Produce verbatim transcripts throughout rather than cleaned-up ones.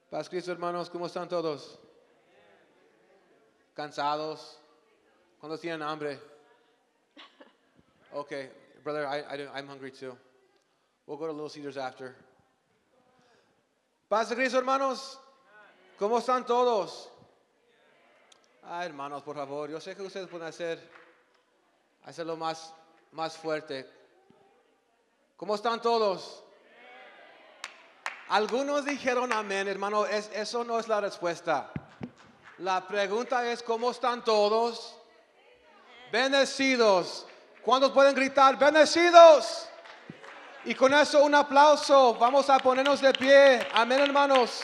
Paz Cristo, hermanos, ¿cómo están todos? ¿Cansados? ¿Cuántos tienen hambre? Okay, brother, I, I, I'm hungry too. We'll go to Little Caesars after. Paz Cristo, hermanos, ¿cómo están todos? Ah, hermanos, por favor, yo sé que ustedes pueden hacer, hacerlo más, más fuerte. ¿Cómo están todos? Algunos dijeron amén, hermano, es, eso no es la respuesta. La pregunta es, ¿cómo están todos? Bendecidos. ¿Cuántos pueden gritar, bendecidos? Y con eso un aplauso, vamos a ponernos de pie. Amén, hermanos.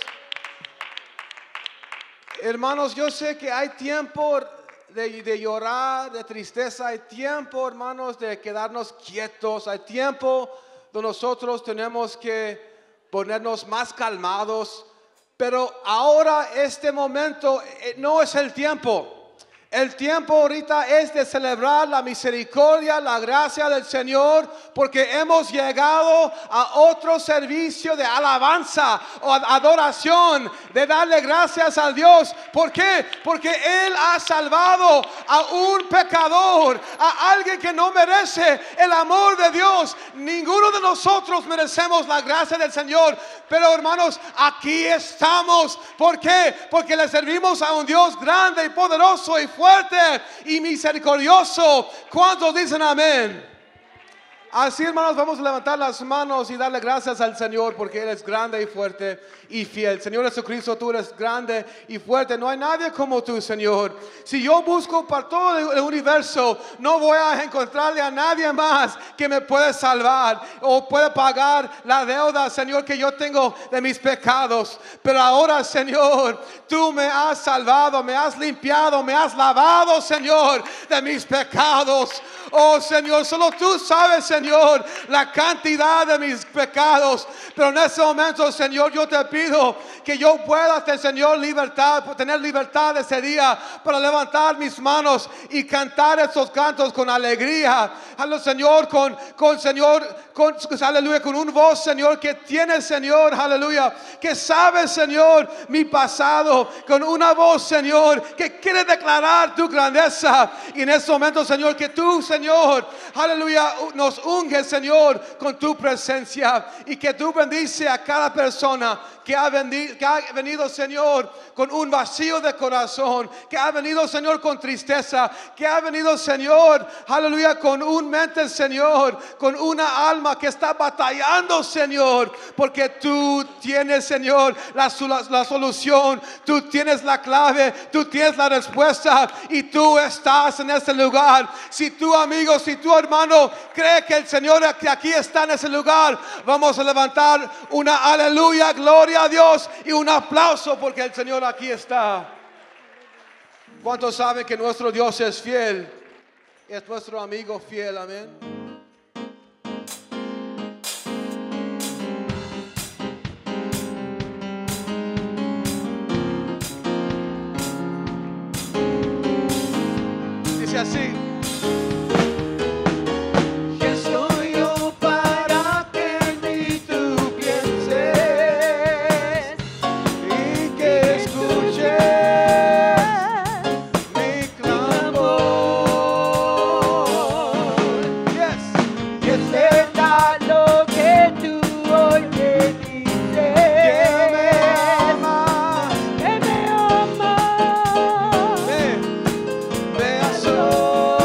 Hermanos, yo sé que hay tiempo de, de llorar, de tristeza, hay tiempo, hermanos, de quedarnos quietos, hay tiempo donde nosotros tenemos que ponernos más calmados, pero ahora este momento no es el tiempo. El tiempo ahorita es de celebrar la misericordia, la gracia del Señor, porque hemos llegado a otro servicio de alabanza o adoración, de darle gracias a Dios. ¿Por qué? Porque Él ha salvado a un pecador, a alguien que no merece el amor de Dios. Ninguno de nosotros merecemos la gracia del Señor, pero hermanos, aquí estamos. ¿Por qué? Porque le servimos a un Dios grande y poderoso y fuerte y misericordioso. ¿Cuántos dicen amén? Así, hermanos, vamos a levantar las manos y darle gracias al Señor, porque Él es grande y fuerte y fiel. Señor Jesucristo, tú eres grande y fuerte. No hay nadie como tú, Señor. Si yo busco para todo el universo, no voy a encontrarle a nadie más que me pueda salvar o pueda pagar la deuda, Señor, que yo tengo de mis pecados. Pero ahora, Señor, tú me has salvado, me has limpiado, me has lavado, Señor, de mis pecados. Oh, Señor, solo tú sabes, Señor, la cantidad de mis pecados. Pero en ese momento, Señor, yo te pido que yo pueda, Señor, libertad, tener libertad ese día para levantar mis manos y cantar esos cantos con alegría. Al Señor, con, con Señor, con, aleluya, con un voz, Señor, que tiene, Señor, aleluya, que sabe, Señor, mi pasado, con una voz, Señor, que quiere declarar tu grandeza. Y en ese momento, Señor, que tú, Señor, aleluya, nos unge, Señor, con tu presencia, y que tú bendice a cada persona que ha, venido, que ha venido, Señor, con un vacío de corazón, que ha venido, Señor, con tristeza, que ha venido, Señor, aleluya, con un mente, Señor, con una alma que está batallando, Señor, porque tú tienes, Señor, la, la, la solución, tú tienes la clave, tú tienes la respuesta, y tú estás en ese lugar. Si tú, amigo, si tu hermano cree que el Señor aquí está en ese lugar, vamos a levantar una aleluya, gloria a Dios, y un aplauso, porque el Señor aquí está. ¿Cuántos saben que nuestro Dios es fiel? Es nuestro amigo fiel, amén. Dice así: me, me, me,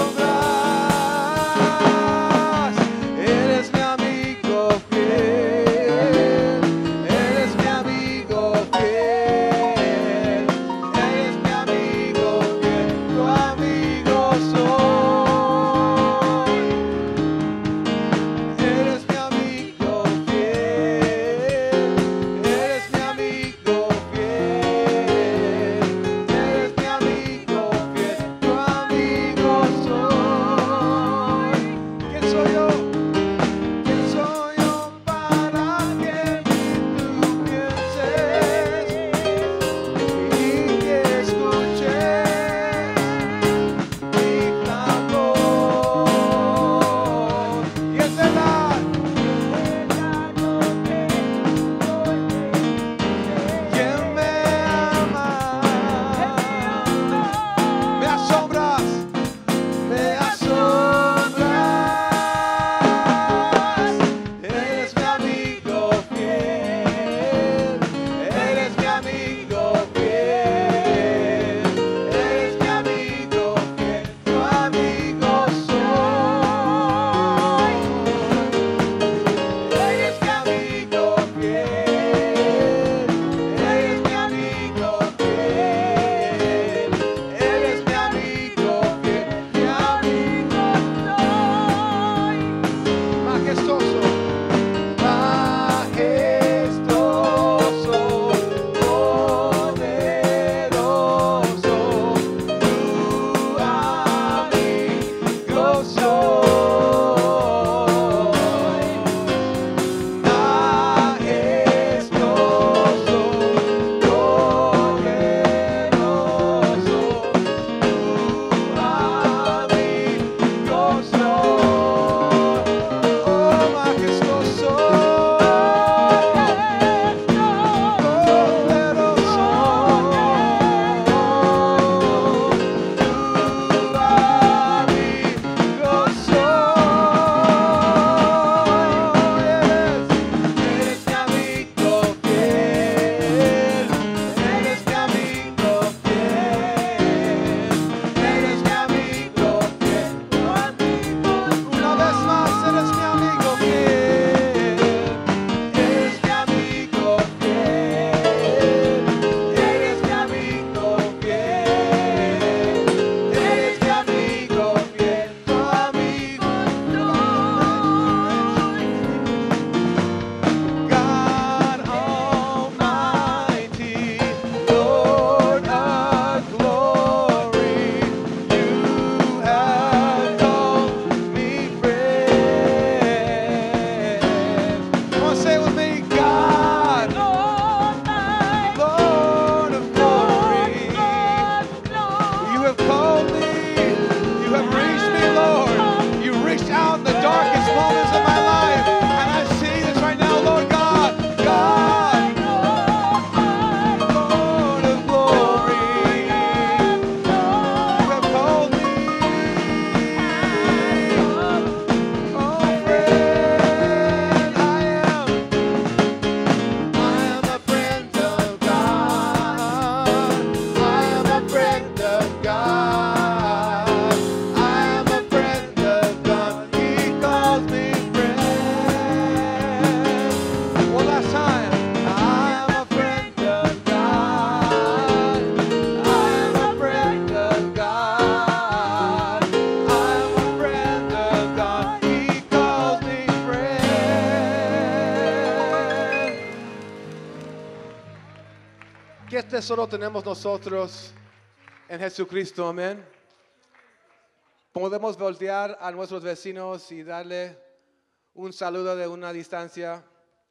¿Qué tesoro tenemos nosotros en Jesucristo? Amén. Podemos voltear a nuestros vecinos y darle un saludo de una distancia.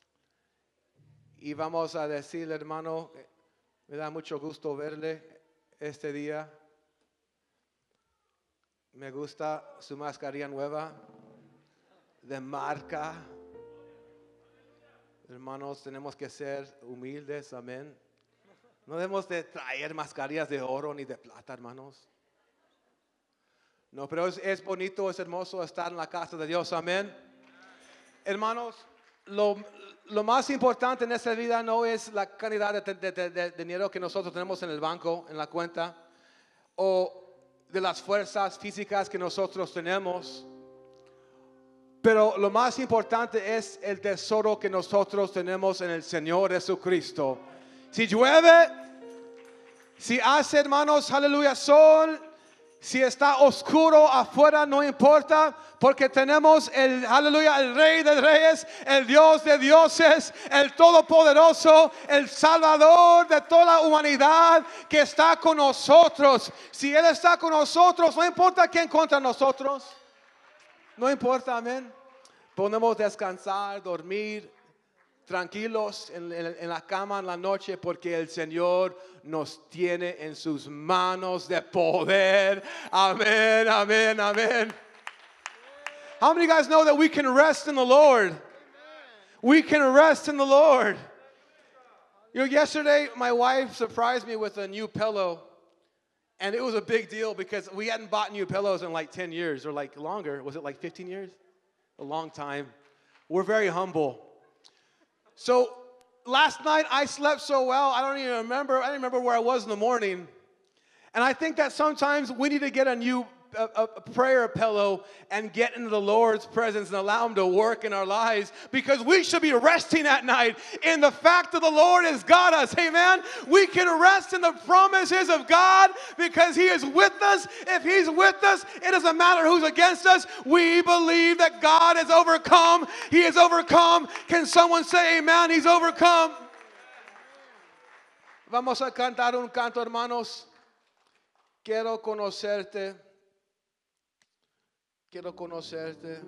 Y vamos a decirle, hermano, me da mucho gusto verle este día. Me gusta su mascarilla nueva de marca. Hermanos, tenemos que ser humildes, amén. No debemos de traer mascarillas de oro ni de plata, hermanos. No, pero es, es bonito, es hermoso estar en la casa de Dios, amén. Hermanos, lo, lo más importante en esta vida no es la cantidad de, de, de, de dinero que nosotros tenemos en el banco, en la cuenta, o de las fuerzas físicas que nosotros tenemos. Pero lo más importante es el tesoro que nosotros tenemos en el Señor Jesucristo. Si llueve, si hace, hermanos, aleluya, sol, si está oscuro afuera, no importa, porque tenemos el, aleluya, el Rey de Reyes, el Dios de dioses, el Todopoderoso, el Salvador de toda la humanidad que está con nosotros. Si Él está con nosotros, no importa quién contra nosotros, no importa, amén. Podemos descansar, dormir tranquilos en, en, en la cama en la noche, porque el Señor nos tiene en sus manos de poder. Amén, amén, amén. How many of you guys know that we can rest in the Lord? We can rest in the Lord. You know, yesterday my wife surprised me with a new pillow, and it was a big deal because we hadn't bought new pillows in like ten years or like longer. Was it like fifteen years? A long time. We're very humble. So last night I slept so well, I don't even remember, I didn't remember where I was in the morning. And I think that sometimes we need to get a new a, a prayer pillow and get into the Lord's presence and allow Him to work in our lives, because we should be resting at night in the fact that the Lord has got us. Amen. We can rest in the promises of God because He is with us. If He's with us, it doesn't matter who's against us. We believe that God has overcome. He has overcome. Can someone say amen? He's overcome. Vamos a cantar un canto, hermanos. Quiero conocerte. Quiero conocerte.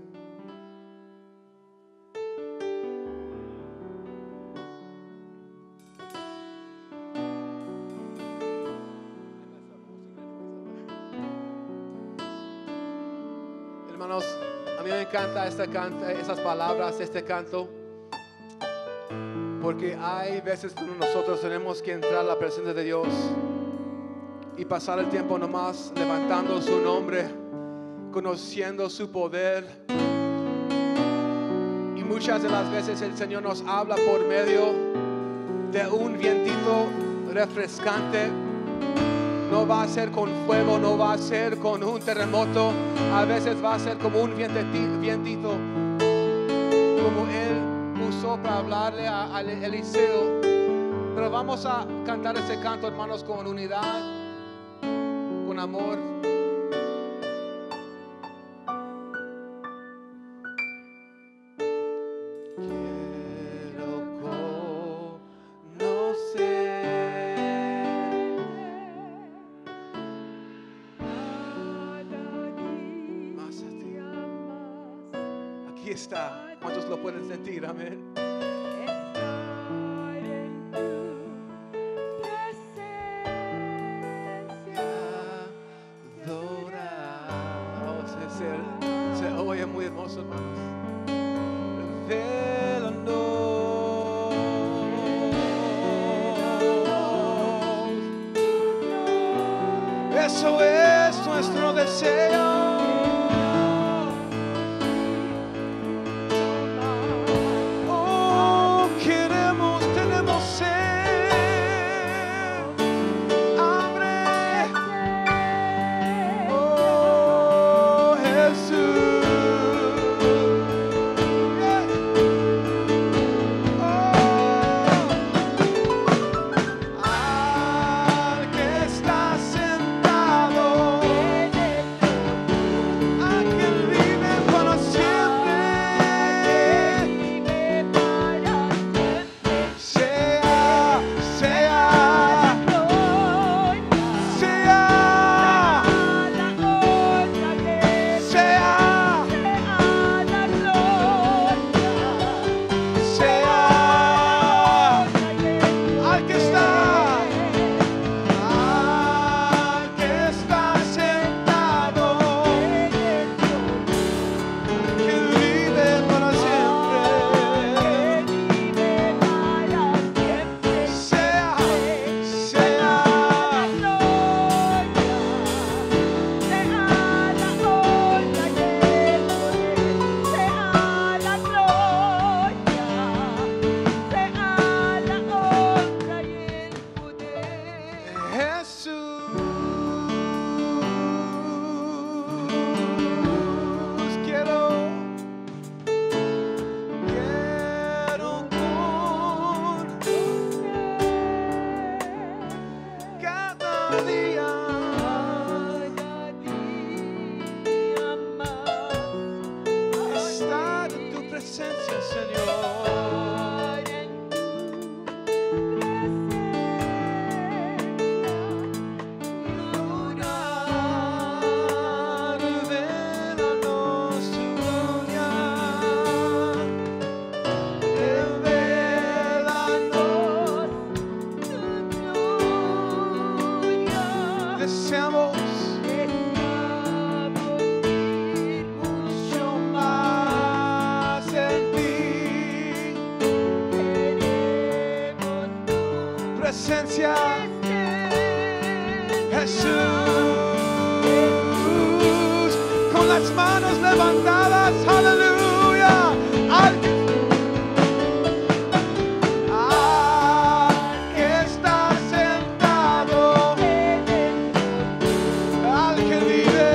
Hermanos, a mí me encanta esta canta, esas palabras, este canto, porque hay veces cuando nosotros tenemos que entrar a la presencia de Dios y pasar el tiempo nomás levantando su nombre, conociendo su poder. Y muchas de las veces el Señor nos habla por medio de un vientito refrescante. No va a ser con fuego, no va a ser con un terremoto. A veces va a ser como un vientito, como Él usó para hablarle a, a Eliseo. Pero vamos a cantar ese canto, hermanos, con unidad, con amor. Aquí está. ¿Cuántos lo pueden sentir? Amén. Se oye muy hermoso, hermanos. Eso es nuestro deseo. día. Cada día más. Estar en tu presencia, Señor. Estar en tu Orar, revelanos tu gloria. Revelanos. Deseamos mucho más en ti. Presencia, Jesús, con las manos levantadas, aleluya. Al al que está sentado, al que vive,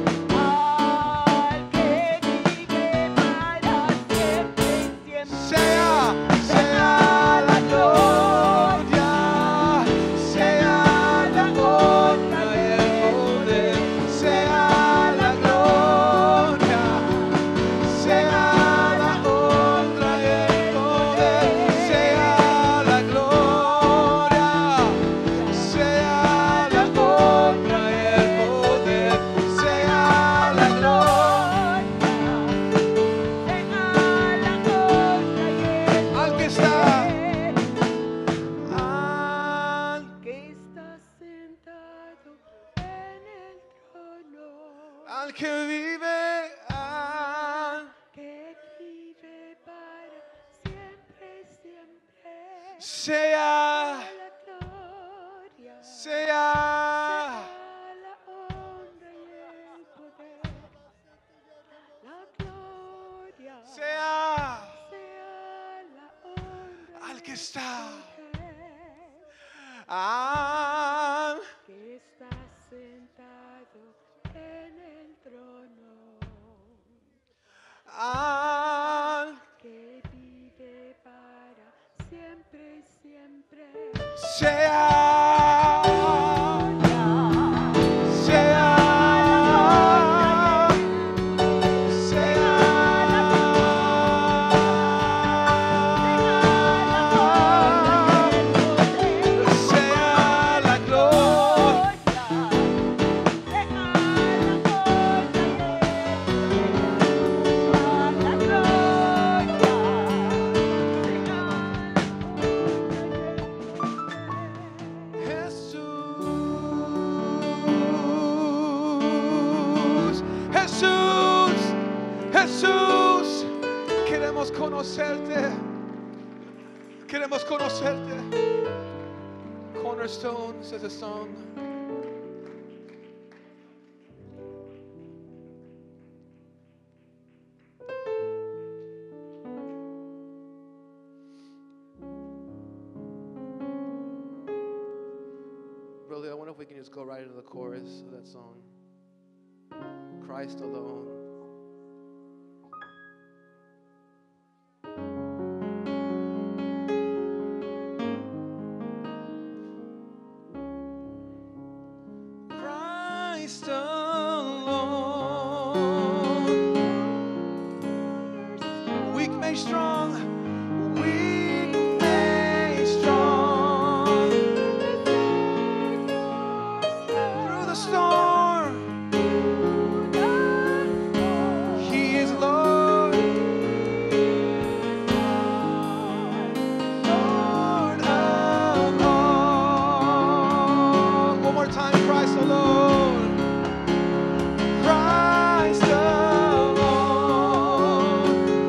sea, sea la gloria, sea la honra y el poder, sea la gloria, sea la honra y el poder, sea la gloria, sea la honra y el poder, sea la gloria. Al que está, al que está sentado en el trono, al que vive, al que vive para siempre, siempre. sea, La gloria, sea, la honra y el poder. La gloria, sea, sea la honra al que y está, el poder. al Que está sentado en el trono, al que vive para siempre y siempre. sea, sea, sea la gloria. Jesús, Jesús, Jesús, queremos conocerte, queremos conocerte. Cornerstone says a song. Brother, I wonder if we can just go right into the chorus of that song. Christ alone. Christ alone. Weak made strong. Weak made strong. Through the storm. He is Lord. Lord of all. One more time, Christ alone. Christ alone.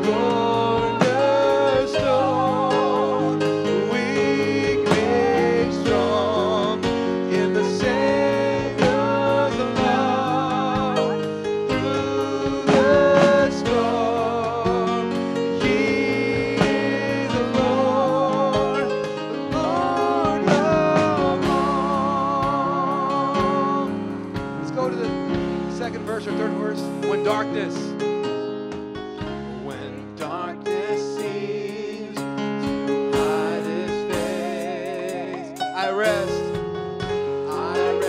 Cornerstone. Weak made strong in the Savior's love. Through the storm, He is the Lord, Lord of all. Let's go to the second verse or third verse. When darkness, when darkness seems to hide His face, I rest, I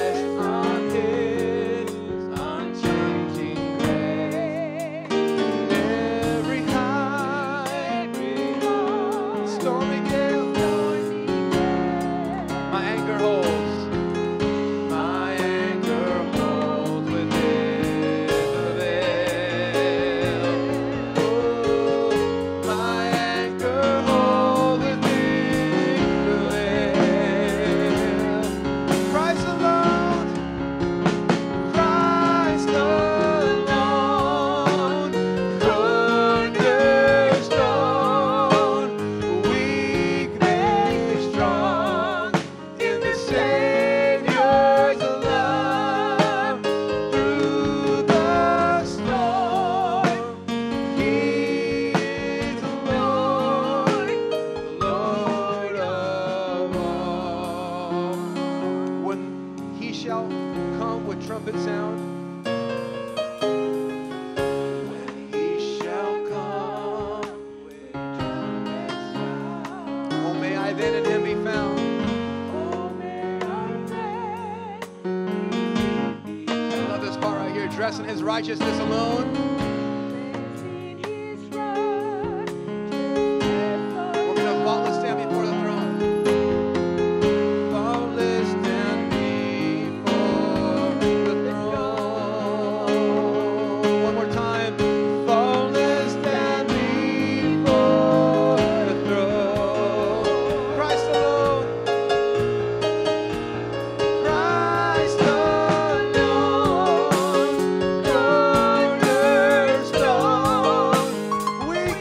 trumpet sound. When he shall come with trumpet sound. Oh, may I then in him be found. Oh, may I then I love this part right here. Dressed in his righteousness alone. in his righteousness We're going to faultless stand before the throne. Faultless stand before the throne. One more time. Faultless stand before the throne. Christ alone. Christ alone. Cornerstone. Weak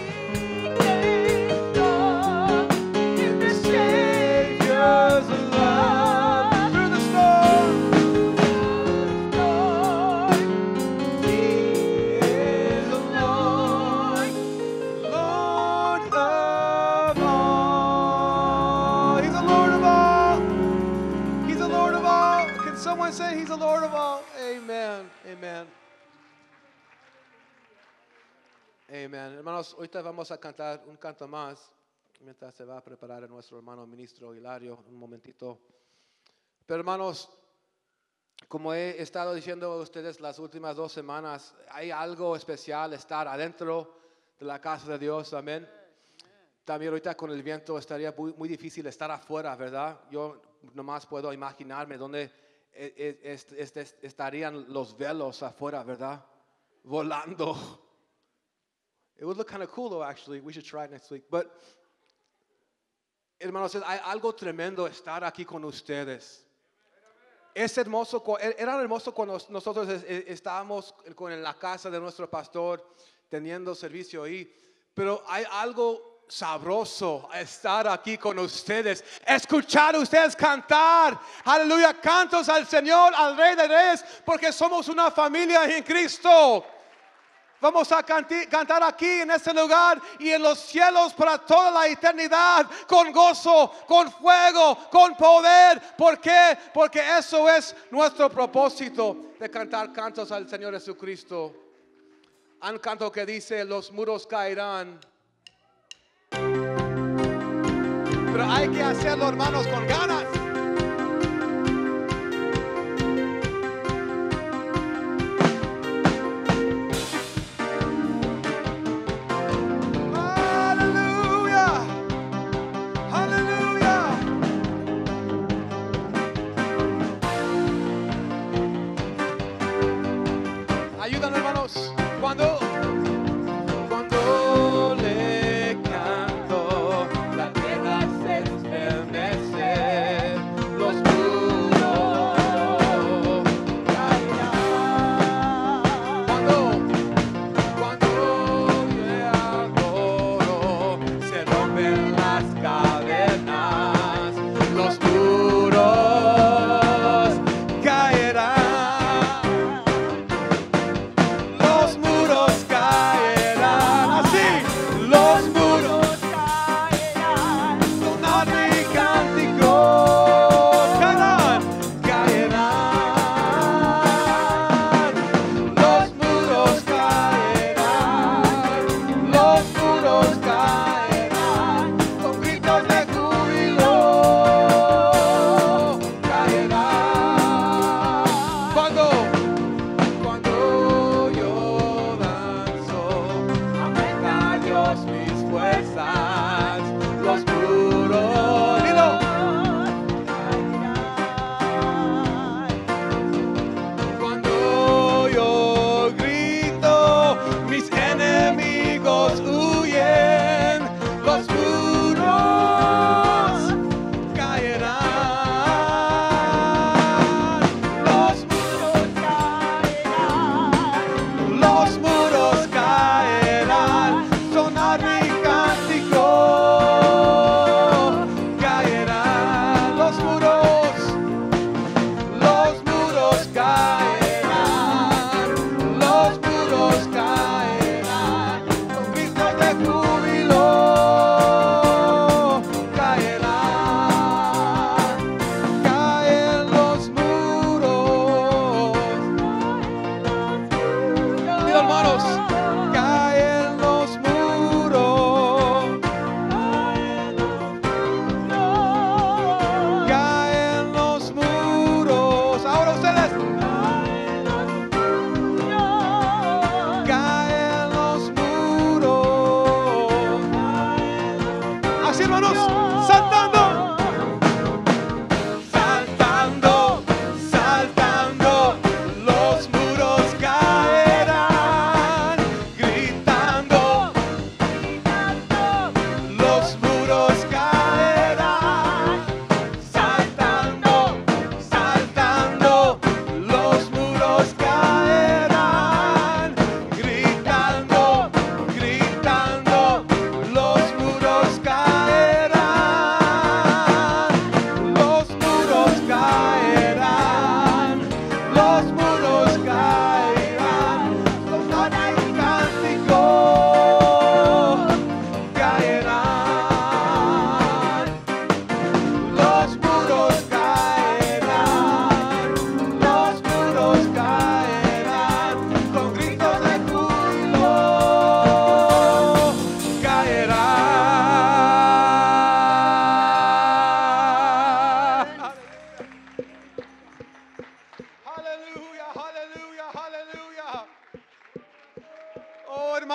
in the Savior's love. Through the storm. He is the Lord, Lord of all. He's the Lord of all. He's the Lord of all. Can someone say he's the Lord of all? Amen. Amen. Amen. Hermanos, ahorita vamos a cantar un canto más mientras se va a preparar nuestro hermano ministro Hilario un momentito. Pero hermanos, como he estado diciendo a ustedes las últimas dos semanas, hay algo especial estar adentro de la casa de Dios, amén. También ahorita con el viento estaría muy, muy difícil estar afuera, ¿verdad? Yo nomás puedo imaginarme dónde eh, eh, est- est- estarían los velos afuera, ¿verdad? Volando. It would look kind of cool though, actually. We should try it next week. But, hermanos, hay algo tremendo estar aquí con ustedes. Es hermoso, cu- era hermoso cuando nosotros es- es- estábamos con- en la casa de nuestro pastor teniendo servicio ahí, pero hay algo sabroso estar aquí con ustedes, escuchar a ustedes cantar, aleluya, cantos al Señor, al Rey de Reyes, porque somos una familia en Cristo. Vamos a canti- cantar aquí en este lugar y en los cielos para toda la eternidad, con gozo, con fuego, con poder. ¿Por qué? Porque eso es nuestro propósito de cantar cantos al Señor Jesucristo. Hay un canto que dice: los muros caerán, pero hay que hacerlo, hermanos, con ganas. Aleluya, aleluya. Ayúdanos, hermanos. Cuando, cuando le canto, la tierra se estremece.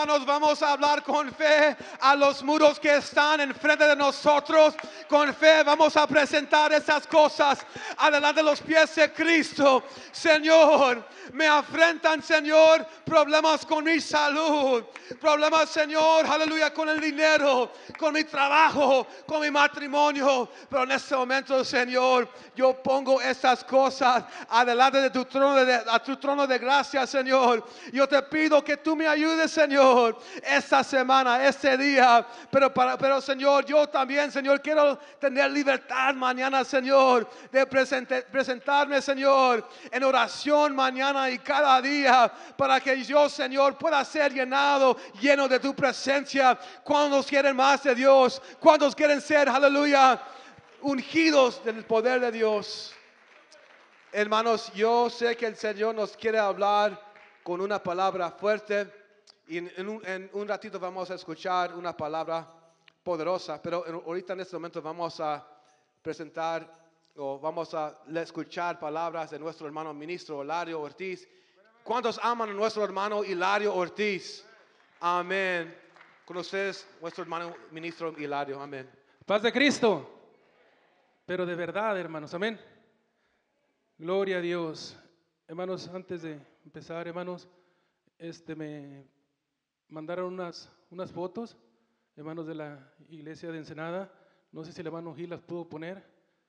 hermanos, vamos a hablar con fe a los muros que están enfrente de nosotros. Con fe vamos a presentar esas cosas adelante de los pies de Cristo. Señor, me afrentan, Señor, problemas con mi salud, problemas, Señor, aleluya, con el dinero, con mi trabajo, con mi matrimonio. Pero en este momento, Señor, yo pongo estas cosas adelante de tu trono de, a tu trono de gracia, Señor. Yo te pido que tú me ayudes, Señor, esta semana, este día. Pero, para, pero Señor, yo también, Señor, quiero tener libertad mañana, Señor, de presente, presentarme, Señor, en oración mañana y cada día, para que yo, Señor, pueda ser llenado, lleno de tu presencia. ¿Cuántos quieren más de Dios? ¿Cuántos quieren ser, aleluya, ungidos del poder de Dios? Hermanos, yo sé que el Señor nos quiere hablar con una palabra fuerte, y en, en, un, en un ratito vamos a escuchar una palabra poderosa, pero en, ahorita en este momento vamos a presentar o vamos a escuchar palabras de nuestro hermano ministro Hilario Ortiz. ¿Cuántos aman a nuestro hermano Hilario Ortiz? Amén. Con ustedes, nuestro hermano ministro Hilario. Amén. Paz de Cristo, pero de verdad, hermanos, amén. Gloria a Dios. Hermanos, antes de empezar, hermanos, este me mandaron unas, unas fotos, hermanos, de la iglesia de Ensenada. No sé si el hermano Gil las pudo poner.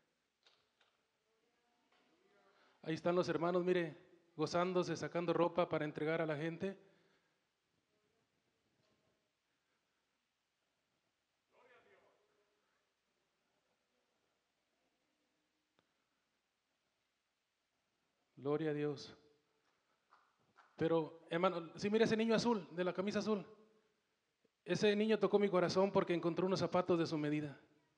Ahí están los hermanos, mire, gozándose, sacando ropa para entregar a la gente. Gloria a Dios. Pero, hermano, si mira ese niño azul, de la camisa azul. Ese niño tocó mi corazón porque encontró unos zapatos de su medida.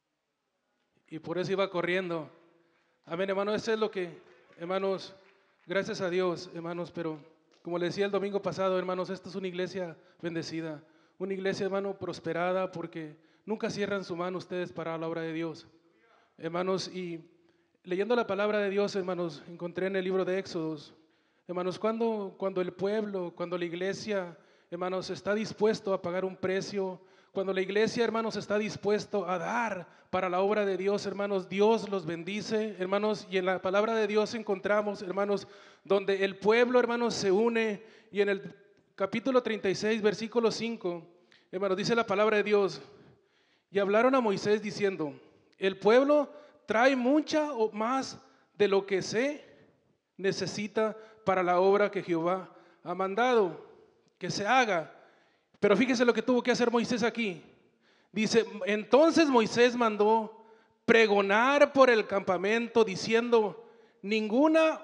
Y por eso iba corriendo. Amén, hermano, eso es lo que, hermanos, gracias a Dios, hermanos, pero como le decía el domingo pasado, hermanos, esta es una iglesia bendecida. Una iglesia, hermano, prosperada, porque nunca cierran su mano ustedes para la obra de Dios. Hermanos, y leyendo la palabra de Dios, hermanos, encontré en el libro de Éxodos, hermanos, cuando, cuando el pueblo, cuando la iglesia, hermanos, está dispuesto a pagar un precio, cuando la iglesia, hermanos, está dispuesto a dar para la obra de Dios, hermanos, Dios los bendice, hermanos, y en la palabra de Dios encontramos, hermanos, donde el pueblo, hermanos, se une, y en el capítulo treinta y seis, versículo cinco, hermanos, dice la palabra de Dios, y hablaron a Moisés diciendo, el pueblo trae mucha o más de lo que se necesita para la obra que Jehová ha mandado que se haga. Pero fíjese lo que tuvo que hacer Moisés aquí. Dice, entonces Moisés mandó pregonar por el campamento diciendo, ninguna,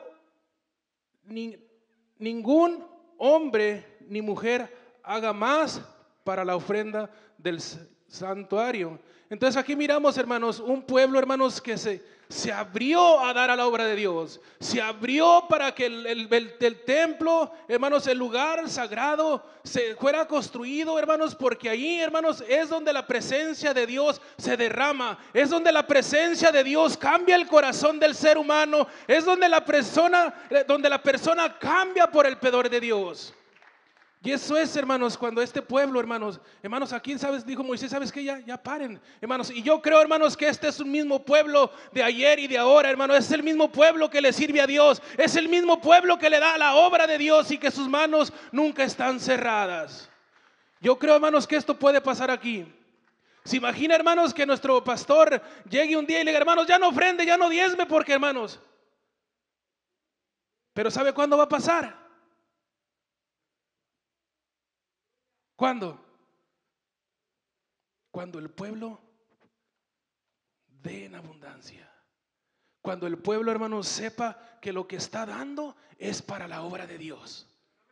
ni, ningún hombre ni mujer haga más para la ofrenda del santuario. Entonces aquí miramos, hermanos, un pueblo, hermanos, que se, se abrió a dar a la obra de Dios. Se abrió para que el, el, el, el templo, hermanos, el lugar sagrado se fuera construido, hermanos, porque ahí, hermanos, es donde la presencia de Dios se derrama. Es donde la presencia de Dios cambia el corazón del ser humano. Es donde la persona, donde la persona cambia por el poder de Dios. Y eso es, hermanos, cuando este pueblo, hermanos, hermanos, aquí, ¿sabes? Dijo Moisés, ¿sabes qué? Ya, ya paren, hermanos. Y yo creo, hermanos, que este es un mismo pueblo de ayer y de ahora, hermanos. Es el mismo pueblo que le sirve a Dios. Es el mismo pueblo que le da la obra de Dios y que sus manos nunca están cerradas. Yo creo, hermanos, que esto puede pasar aquí. ¿Se imagina, hermanos, que nuestro pastor llegue un día y le diga, hermanos, ya no ofrende, ya no diezme, porque, hermanos? Pero ¿sabe cuándo va a pasar? ¿Cuándo? Cuando el pueblo dé en abundancia. Cuando el pueblo, hermanos, sepa que lo que está dando es para la obra de Dios.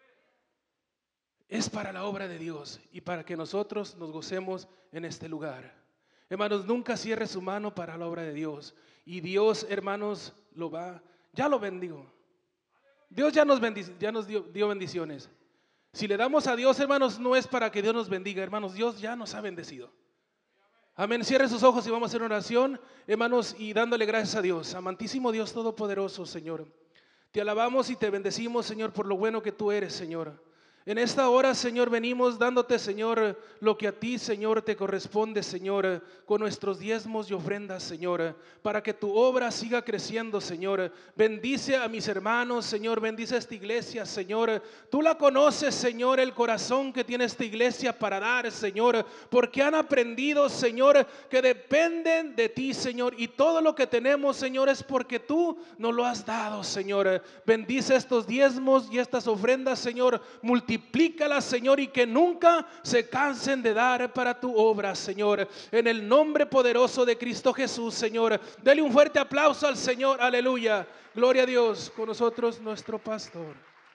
Es para la obra de Dios y para que nosotros nos gocemos en este lugar. Hermanos, nunca cierre su mano para la obra de Dios. Y Dios, hermanos, lo va, ya lo bendigo. Dios ya nos, bendic, ya nos dio, dio bendiciones. Si le damos a Dios, hermanos, no es para que Dios nos bendiga, hermanos, Dios ya nos ha bendecido. Amén, cierre sus ojos y vamos a hacer una oración, hermanos, y dándole gracias a Dios. Amantísimo Dios Todopoderoso, Señor, te alabamos y te bendecimos, Señor, por lo bueno que tú eres, Señor. En esta hora, Señor, venimos dándote, Señor, lo que a ti, Señor, te corresponde, Señor, con nuestros diezmos y ofrendas, Señor, para que tu obra siga creciendo, Señor. Bendice a mis hermanos, Señor, bendice a esta iglesia, Señor. Tú la conoces, Señor, el corazón que tiene esta iglesia para dar, Señor, porque han aprendido, Señor, que dependen de ti, Señor, y todo lo que tenemos, Señor, es porque tú nos lo has dado, Señor. Bendice estos diezmos y estas ofrendas, Señor, multiplícalas, Señor, y que nunca se cansen de dar para tu obra, Señor, en el nombre poderoso de Cristo Jesús, Señor. Dele un fuerte aplauso al Señor, aleluya, gloria a Dios. Con nosotros nuestro pastor.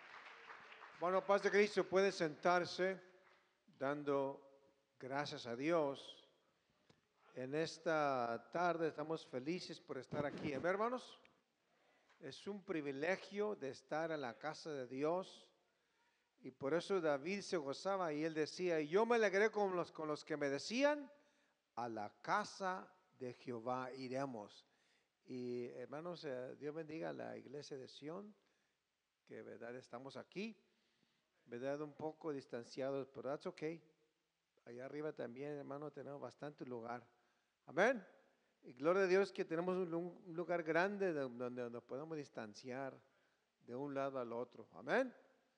Bueno, paz de Cristo, puede sentarse dando gracias a Dios. En esta tarde estamos felices por estar aquí. Amén, hermanos. Es un privilegio de estar en la casa de Dios. Y por eso David se gozaba y él decía, y yo me alegré con los, con los que me decían, a la casa de Jehová iremos. Y hermanos, eh, Dios bendiga a la iglesia de Sion, que verdad estamos aquí, verdad un poco distanciados, pero that's okay. Allá arriba también, hermano, tenemos bastante lugar. Amén. Y gloria a Dios que tenemos un, un lugar grande donde nos podemos distanciar de un lado al otro. Amén.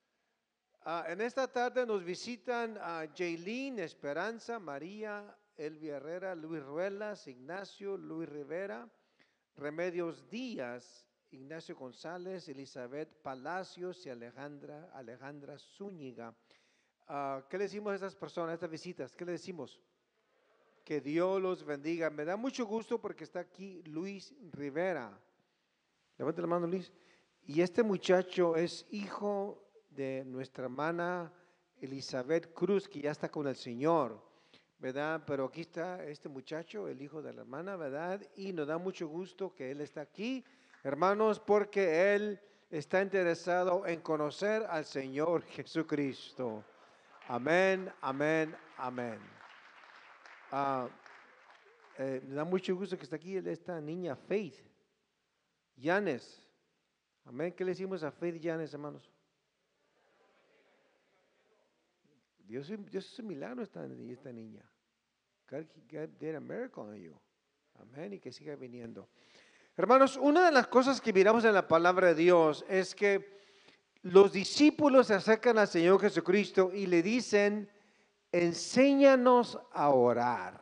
Uh, en esta tarde nos visitan a uh, Jaylin, Esperanza, María, Elvia Herrera, Luis Ruelas, Ignacio, Luis Rivera, Remedios Díaz, Ignacio González, Elizabeth Palacios y Alejandra, Alejandra Zúñiga. Uh, ¿Qué le decimos a estas personas, a estas visitas? ¿Qué le decimos? Que Dios los bendiga. Me da mucho gusto porque está aquí Luis Rivera. Levante la mano, Luis. Y este muchacho es hijo de nuestra hermana Elizabeth Cruz, que ya está con el Señor, ¿verdad? Pero aquí está este muchacho, el hijo de la hermana, ¿verdad? Y nos da mucho gusto que él está aquí, hermanos, porque él está interesado en conocer al Señor Jesucristo. Amén, amén, amén. Uh, eh, me da mucho gusto que está aquí esta niña Faith Yanes. Amén. ¿Qué le decimos a Faith Yanes, hermanos? Dios, Dios es un milagro esta, esta niña. God, God did a miracle on you. Amén. Y que siga viniendo. Hermanos, una de las cosas que miramos en la palabra de Dios es que los discípulos se acercan al Señor Jesucristo y le dicen, enséñanos a orar.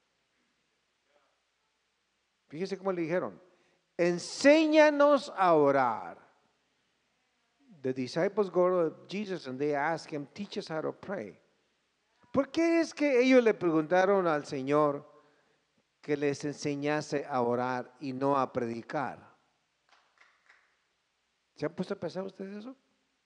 Fíjese cómo le dijeron, enséñanos a orar. The disciples go to Jesus and they ask him, teach us how to pray. ¿Por qué es que ellos le preguntaron al Señor que les enseñase a orar y no a predicar? ¿Se han puesto a pensar ustedes eso?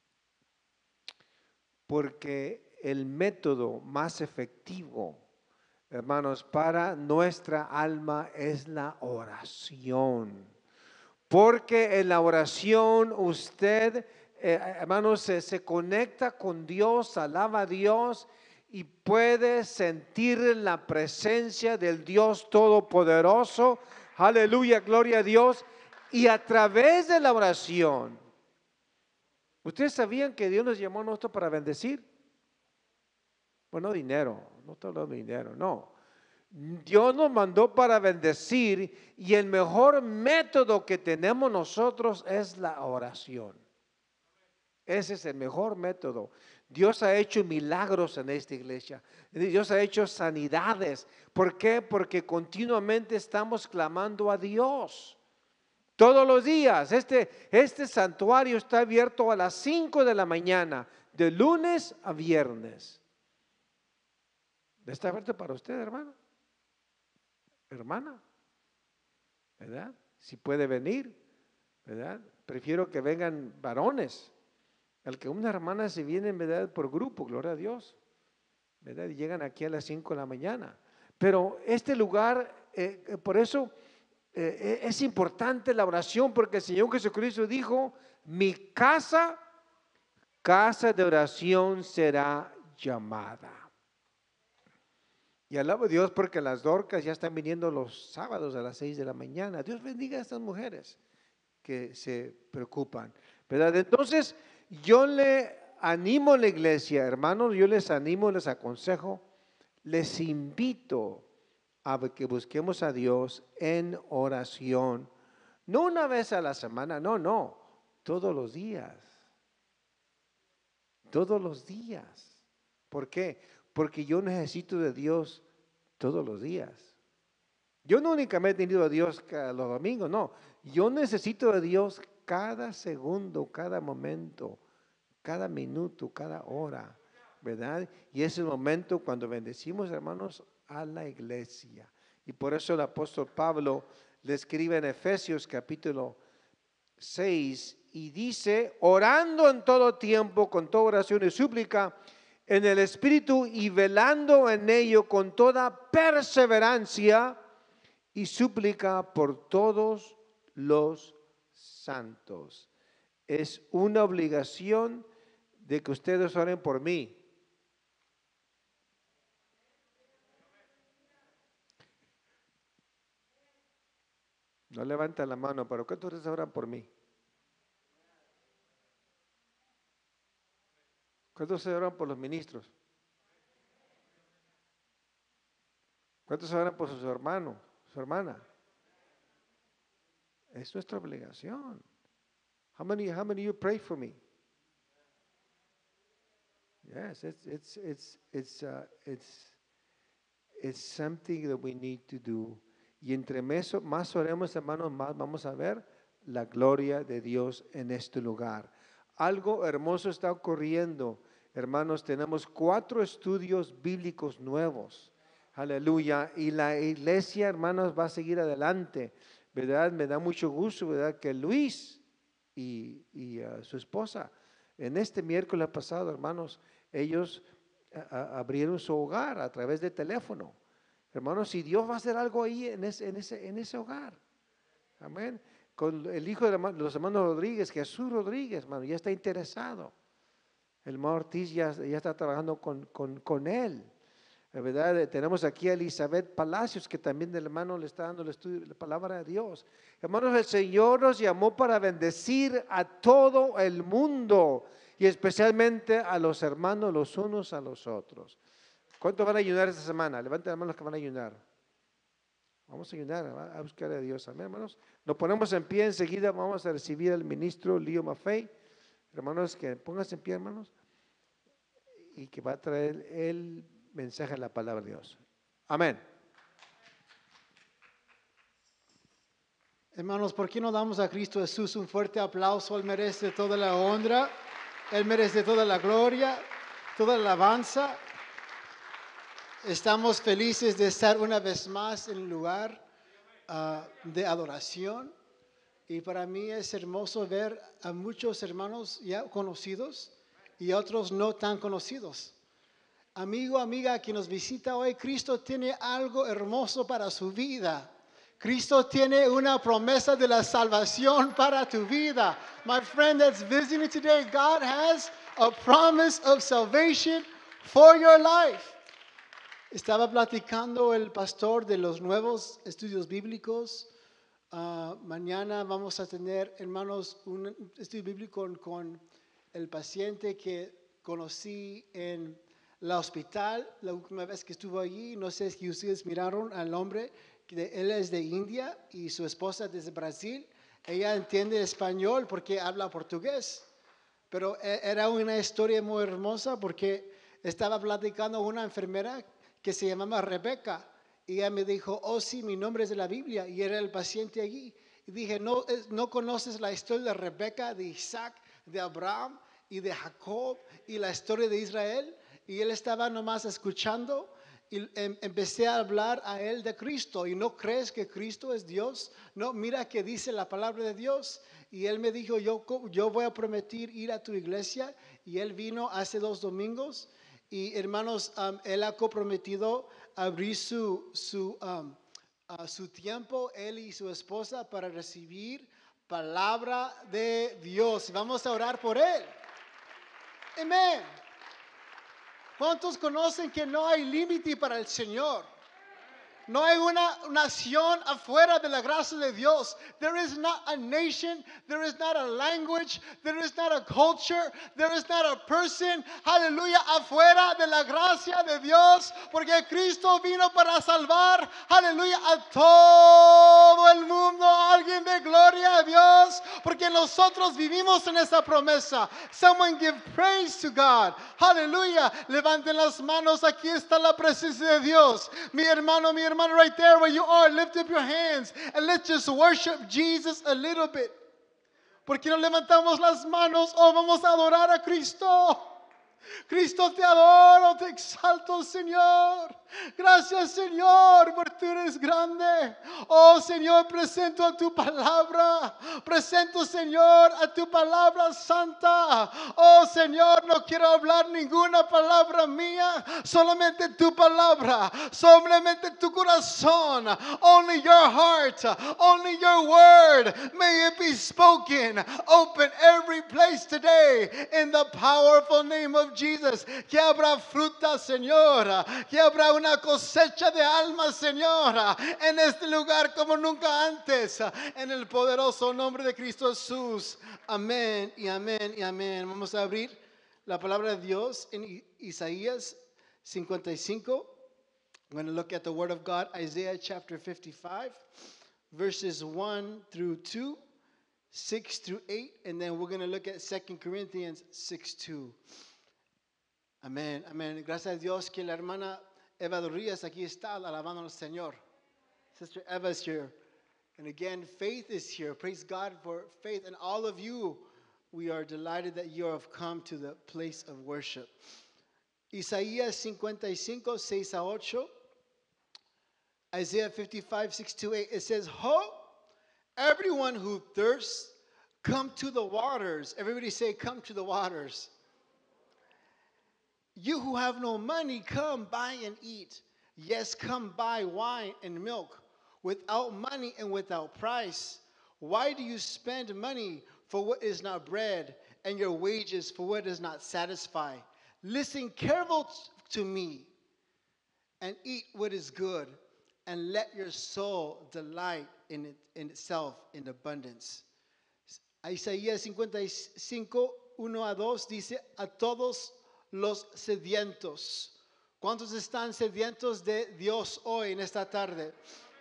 Porque el método más efectivo, hermanos, para nuestra alma es la oración. Porque en la oración usted, eh, hermanos, se, se conecta con Dios, alaba a Dios y puede sentir la presencia del Dios Todopoderoso. Aleluya, gloria a Dios. Y a través de la oración, ¿ustedes sabían que Dios nos llamó a nosotros para bendecir? Bueno, dinero, no estoy hablando de dinero, no. Dios nos mandó para bendecir y el mejor método que tenemos nosotros es la oración. Ese es el mejor método. Dios ha hecho milagros en esta iglesia. Dios ha hecho sanidades. ¿Por qué? Porque continuamente estamos clamando a Dios. Todos los días. Este, este santuario está abierto a las cinco de la mañana, de lunes a viernes. ¿Está abierto para usted, hermano? Hermana, ¿verdad? Si puede venir, ¿verdad? Prefiero que vengan varones. El que una hermana se viene, ¿verdad? Por grupo, gloria a Dios, ¿verdad? Y llegan aquí a las cinco de la mañana. Pero este lugar, eh, por eso eh, es importante la oración, porque el Señor Jesucristo dijo, mi casa, casa de oración será llamada. Y alabo a Dios porque las Dorcas ya están viniendo los sábados a las seis de la mañana. Dios bendiga a estas mujeres que se preocupan, ¿verdad? Entonces, yo le animo a la iglesia, hermanos, yo les animo, les aconsejo, les invito a que busquemos a Dios en oración. No una vez a la semana, no, no, todos los días. Todos los días. ¿Por qué? Porque yo necesito de Dios todos los días. Yo no únicamente he tenido a Dios cada, los domingos, no. Yo necesito de Dios cada segundo, cada momento, cada minuto, cada hora, ¿verdad? Y es el momento cuando bendecimos, hermanos, a la iglesia. Y por eso el apóstol Pablo le escribe en Efesios capítulo seis y dice, orando en todo tiempo, con toda oración y súplica, en el Espíritu y velando en ello con toda perseverancia y súplica por todos los santos. Es una obligación de que ustedes oren por mí. No levantan la mano, pero ¿cuántos de ustedes oran por mí? ¿Cuántos se oran por los ministros? ¿Cuántos se oran por su hermano, su hermana? Es nuestra obligación. How many, how many of you pray for me? Yes, it's it's it's it's uh, it's it's something that we need to do. Y entre más, más oremos, hermanos, más vamos a ver la gloria de Dios en este lugar. Algo hermoso está ocurriendo, hermanos. Tenemos cuatro estudios bíblicos nuevos. Aleluya. Y la iglesia, hermanos, va a seguir adelante. ¿Verdad? Me da mucho gusto, ¿verdad? Que Luis y, y uh, su esposa, en este miércoles pasado, hermanos, ellos a, a, abrieron su hogar a través de teléfono. Hermanos, si Dios va a hacer algo ahí en ese, en ese, en ese hogar. Amén. Con el hijo de los hermanos Rodríguez, Jesús Rodríguez, hermano, ya está interesado. El hermano Ortiz ya, ya está trabajando con, con, con él. La verdad, tenemos aquí a Elizabeth Palacios, que también el hermano le está dando el estudio, la palabra de Dios. Hermanos, el Señor nos llamó para bendecir a todo el mundo y especialmente a los hermanos los unos a los otros. ¿Cuántos van a ayunar esta semana? Levanten las manos los que van a ayunar. Vamos a ayunar, a buscar a Dios. Amén, hermanos. Nos ponemos en pie enseguida. Vamos a recibir al ministro Leo Maffei. Hermanos, que pónganse en pie, hermanos. Y que va a traer el mensaje de la palabra de Dios. Amén. Hermanos, ¿por qué no damos a Cristo Jesús un fuerte aplauso? Él merece toda la honra, Él merece toda la gloria, toda la alabanza. Estamos felices de estar una vez más en el lugar uh, de adoración. Y para mí es hermoso ver a muchos hermanos ya conocidos y otros no tan conocidos. Amigo, amiga que nos visita hoy, Cristo tiene algo hermoso para su vida. Cristo tiene una promesa de la salvación para tu vida. My friend that's visiting today, God has a promise of salvation for your life. Estaba platicando el pastor de los nuevos estudios bíblicos. Uh, mañana vamos a tener, hermanos, un estudio bíblico con, con el paciente que conocí en la hospital la última vez que estuvo allí. No sé si ustedes miraron al hombre, que él es de India y su esposa desde Brasil. Ella entiende español porque habla portugués, pero era una historia muy hermosa porque estaba platicando una enfermera que se llamaba Rebeca, y ella me dijo, oh sí, mi nombre es de la Biblia, y era el paciente allí. Y dije, ¿no, no conoces la historia de Rebeca, de Isaac, de Abraham y de Jacob y la historia de Israel? Y él estaba nomás escuchando y em, empecé a hablar a él de Cristo. ¿Y no crees que Cristo es Dios? No, mira que dice la palabra de Dios. Y él me dijo, yo, yo voy a prometer ir a tu iglesia. Y él vino hace dos domingos. Y hermanos, um, él ha comprometido abrir su, su, um, uh, su tiempo, él y su esposa, para recibir palabra de Dios. Vamos a orar por él. Amén. ¿Cuántos conocen que no hay límite para el Señor? No hay una nación afuera de la gracia de Dios. There is not a nation, there is not a language, there is not a culture, there is not a person, aleluya, afuera de la gracia de Dios, porque Cristo vino para salvar, aleluya, a todo el mundo. Alguien de gloria a Dios, porque nosotros vivimos en esa promesa. Someone give praise to God. Aleluya. Levanten las manos, aquí está la presencia de Dios. Mi hermano, mi hermano, right there where you are, lift up your hands and let's just worship Jesus a little bit. ¿Por qué no levantamos las manos? Oh, vamos a adorar a Cristo. Cristo, te adoro, te exalto, Señor. Gracias, Señor, porque tú eres grande. Oh, Señor, presento a tu palabra. Presento, Señor, a tu palabra santa. Oh, Señor, no quiero hablar ninguna palabra mía, solamente tu palabra, solamente tu corazón. Only your heart, only your word. May it be spoken. Open every place today in the powerful name of Jesus. Que habrá fruta, Señor. Que habrá una cosecha de almas, Señor, en este lugar como nunca antes. En el poderoso nombre de Cristo Jesús. Amén y amén y amén. Vamos a abrir la palabra de Dios en I- Isaías cincuenta y cinco. I'm going to look at the word of God, Isaiah chapter fifty-five, verses one through two, six through eight, and then we're going to look at Second Corinthians six two. Amén, amén. Gracias a Dios que la hermana Eva Dorrías aquí está alabando al Señor. Sister Eva is here. And again, Faith is here. Praise God for Faith. And all of you, we are delighted that you have come to the place of worship. Isaías cincuenta y cinco, seis a ocho. Isaiah fifty-five, six to eight. It says, Ho, everyone who thirsts, come to the waters. Everybody say, come to the waters. You who have no money, come buy and eat. Yes, come buy wine and milk without money and without price. Why do you spend money for what is not bread and your wages for what does not satisfy? Listen careful to me and eat what is good, and let your soul delight in, it, in itself in abundance. Isaías cincuenta y cinco, uno a dos dice, a todos los sedientos. ¿Cuántos están sedientos de Dios hoy en esta tarde?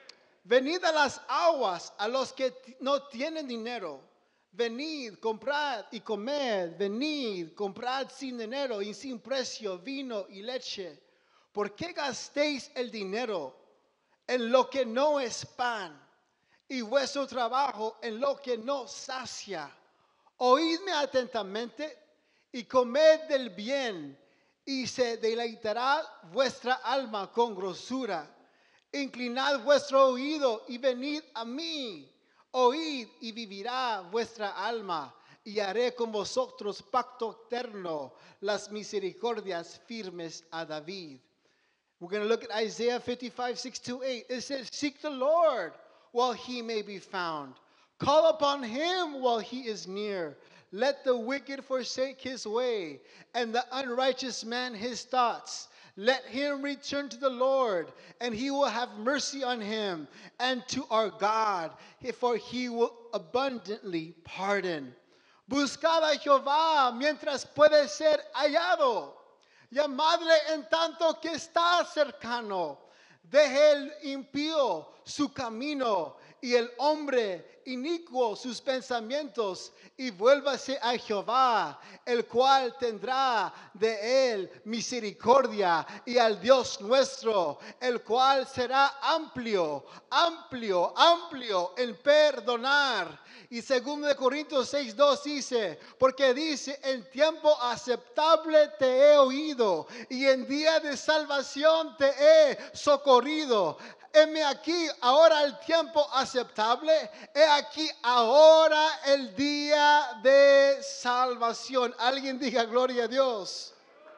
Venid a las aguas, a los que no tienen dinero. Venid, comprad y comed. Venid, comprad sin dinero y sin precio vino y leche. ¿Por qué gastéis el dinero en lo que no es pan y vuestro trabajo en lo que no sacia? Oídme atentamente y comed del bien, y se deleitará vuestra alma con grosura. Inclinad vuestro oído y venid a mí. Oíd y vivirá vuestra alma, y haré con vosotros pacto eterno, las misericordias firmes a David. We're going to look at Isaiah fifty-five, six to eight. It says, seek the Lord while he may be found. Call upon him while he is near. Let the wicked forsake his way, and the unrighteous man his thoughts. Let him return to the Lord, and he will have mercy on him, and to our God, for he will abundantly pardon. Buscad a Jehová mientras puede ser hallado. Llamadle en tanto que está cercano. Deje el impío su camino y el hombre inicuo sus pensamientos, y vuélvase a Jehová, el cual tendrá de él misericordia, y al Dios nuestro, el cual será amplio, amplio, amplio en perdonar. Y segundo de Corintios seis, dos dice, porque dice, en tiempo aceptable te he oído, y en día de salvación te he socorrido. Heme aquí ahora el tiempo aceptable, he aquí ahora el día de salvación. Alguien diga gloria a Dios.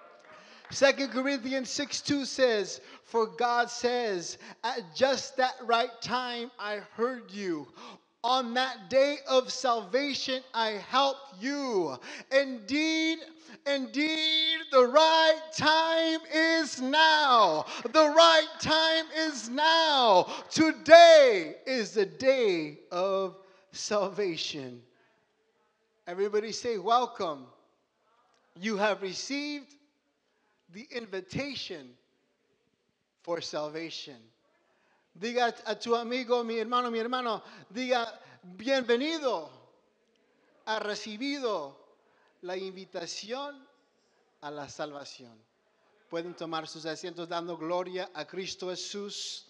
Second Corinthians six two says, for God says, at just that right time I heard you. On that day of salvation, I helped you. Indeed, indeed, the right time is now. The right time is now. Today is the day of salvation. Everybody say, welcome. You have received the invitation for salvation. Diga a tu amigo, mi hermano, mi hermano, diga, bienvenido, ha recibido la invitación a la salvación. Pueden tomar sus asientos dando gloria a Cristo Jesús.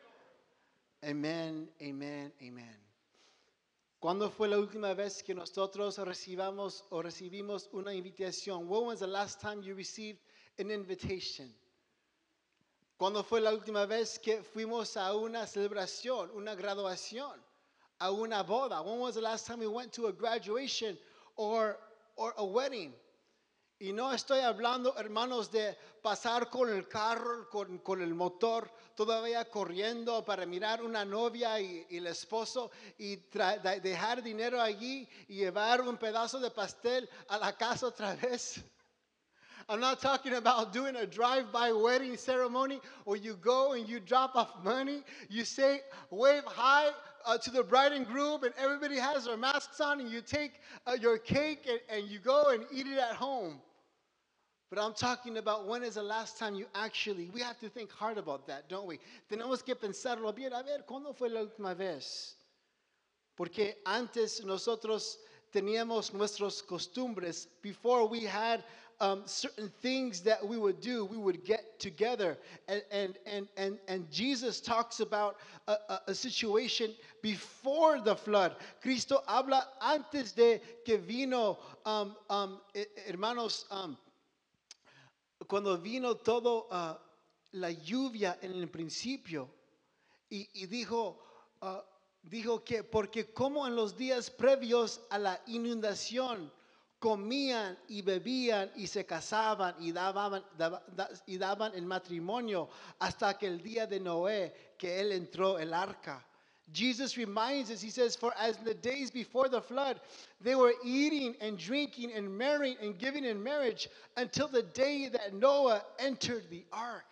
Amén, amén, amén. ¿Cuándo fue la última vez que nosotros recibamos o recibimos una invitación? When was the last time you received an invitation? ¿Cuándo fue la última vez que fuimos a una celebración, una graduación, a una boda? When was the last time we went to a graduation or, or a wedding? Y no estoy hablando, hermanos, de pasar con el carro, con, con el motor, todavía corriendo para mirar una novia y, y el esposo y tra- de- dejar dinero allí y llevar un pedazo de pastel a la casa otra vez. I'm not talking about doing a drive-by wedding ceremony where you go and you drop off money. You say, wave hi uh, to the bride and groom, and everybody has their masks on, and you take uh, your cake and, and you go and eat it at home. But I'm talking about when is the last time you actually, we have to think hard about that, don't we? Tenemos que pensarlo bien. A ver, ¿cuándo fue la última vez? Porque antes nosotros teníamos nuestras costumbres. Before we had um, certain things that we would do, we would get together. And, and, and, and, and Jesus talks about a, a, a situation before the flood. Cristo habla antes de que vino, um, um, hermanos, um, cuando vino todo uh, la lluvia en el principio. Y, y dijo, uh, dijo que porque como en los días previos a la inundación comían y bebían y se casaban y daban, daba- da- y daban en matrimonio hasta que el día de Noé que él entró el arca. Jesus reminds us, he says, for as in the days before the flood, they were eating and drinking and marrying and giving in marriage until the day that Noah entered the ark.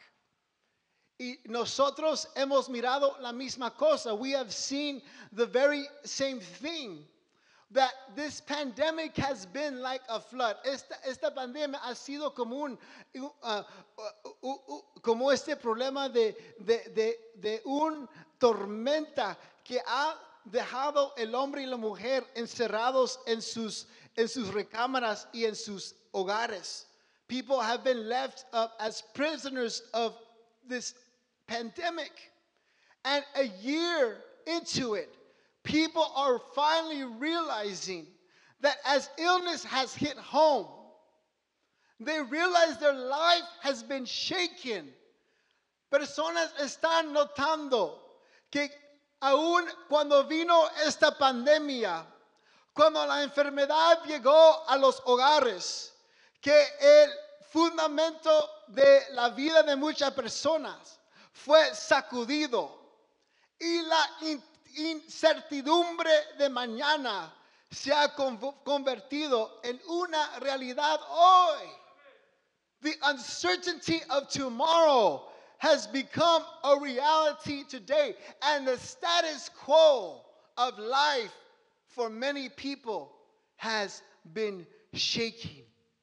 Y nosotros hemos mirado la misma cosa. We have seen the very same thing. That this pandemic has been like a flood. Esta, esta pandemia ha sido como un, uh, uh, uh, uh, como este problema de, de, de, de un tormenta que ha dejado el hombre y la mujer encerrados en sus, en sus recámaras y en sus hogares. People have been left up as prisoners of this pandemic. And a year into it, people are finally realizing that as illness has hit home, they realize their life has been shaken. Personas están notando que aún cuando vino esta pandemia, cuando la enfermedad llegó a los hogares, que el fundamento de la vida de muchas personas fue sacudido y la in- incertidumbre de mañana se ha con- convertido en una realidad hoy. The uncertainty of tomorrow has become a reality today, and the status quo of life for many people has been shaking.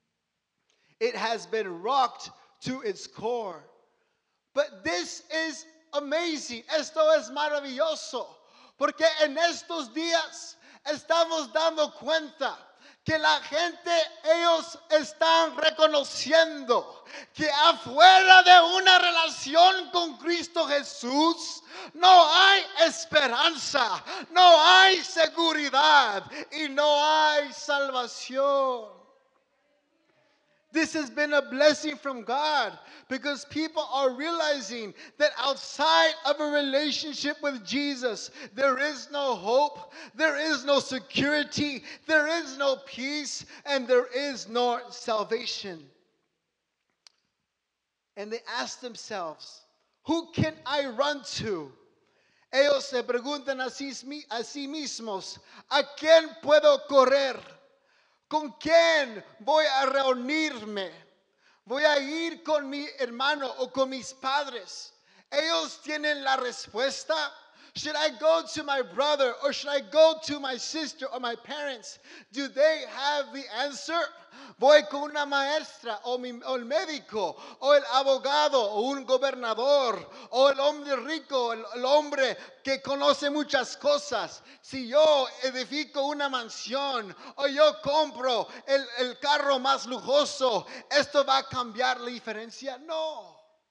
It has been rocked to its core. But this is amazing. Esto es maravilloso. Porque en estos días estamos dando cuenta que la gente, ellos están reconociendo que afuera de una relación con Cristo Jesús no hay esperanza, no hay seguridad y no hay salvación. This has been a blessing from God because people are realizing that outside of a relationship with Jesus, there is no hope, there is no security, there is no peace, and there is no salvation. And they ask themselves, who can I run to? ellos se preguntan a sí, a sí mismos, ¿a quién puedo correr? ¿Con quién voy a reunirme? ¿Voy a ir con mi hermano o con mis padres? Ellos tienen la respuesta. Should I go to my brother or should I go to my sister or my parents? Do they have the answer? Voy con una maestra o, mi, o el médico o el abogado o un gobernador o el hombre rico, el, el hombre que conoce muchas cosas. Si yo edifico una mansión o yo compro el, el carro más lujoso, ¿esto va a cambiar la diferencia? No.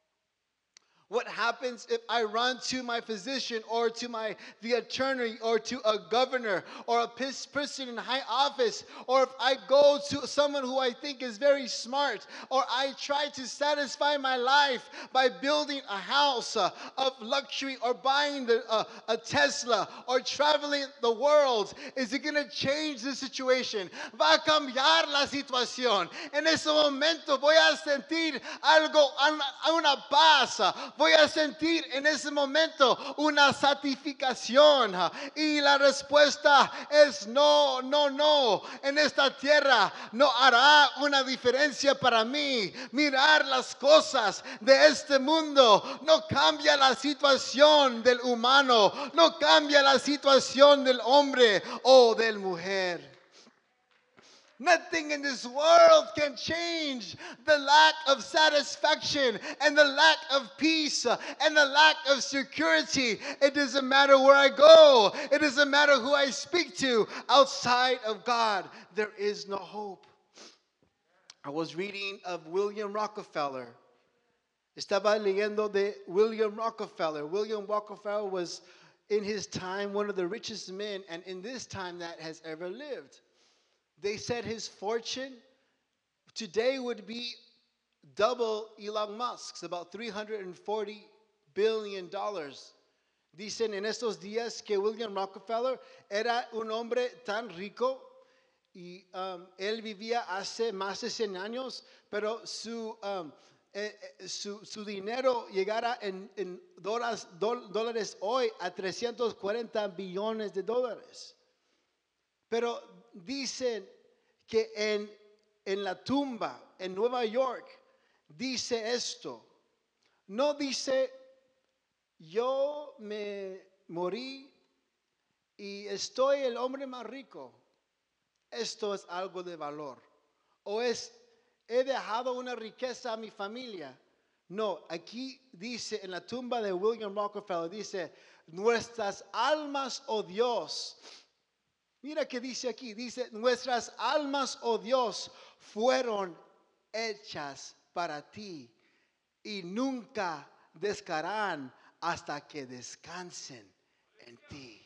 What happens if I run to my physician or to my the attorney or to a governor or a pis- person in high office, or if I go to someone who I think is very smart, or I try to satisfy my life by building a house uh, of luxury or buying the, uh, a Tesla or traveling the world? Is it going to change the situation? Va a cambiar la situación. En ese momento voy a sentir algo, una paz. Voy a sentir en ese momento una satisfacción. Y la respuesta es no, no, no. En esta tierra no hará una diferencia para mí. Mirar las cosas de este mundo no cambia la situación del humano. No cambia la situación del hombre o del mujer. Nothing in this world can change the lack of satisfaction and the lack of peace and the lack of security. It doesn't matter where I go. It doesn't matter who I speak to. Outside of God, there is no hope. I was reading of William Rockefeller. Estaba leyendo de William Rockefeller. William Rockefeller was in his time one of the richest men, and in this time that has ever lived. They said his fortune today would be double Elon Musk's, about three hundred forty billion dollars. Dicen en estos días que William Rockefeller era un hombre tan rico y um, él vivía hace más de cien años, pero su, um, eh, eh, su, su dinero llegara en, en dólares, dol, dólares hoy a trescientos cuarenta billones de dólares. Pero dicen que en, en la tumba, en Nueva York, dice esto. No dice, yo me morí y estoy el hombre más rico. Esto es algo de valor. O es, he dejado una riqueza a mi familia. No, aquí dice, en la tumba de William Rockefeller, dice, nuestras almas, oh Dios. Mira que dice aquí, dice, nuestras almas, oh Dios, fueron hechas para ti y nunca descansarán hasta que descansen en ti.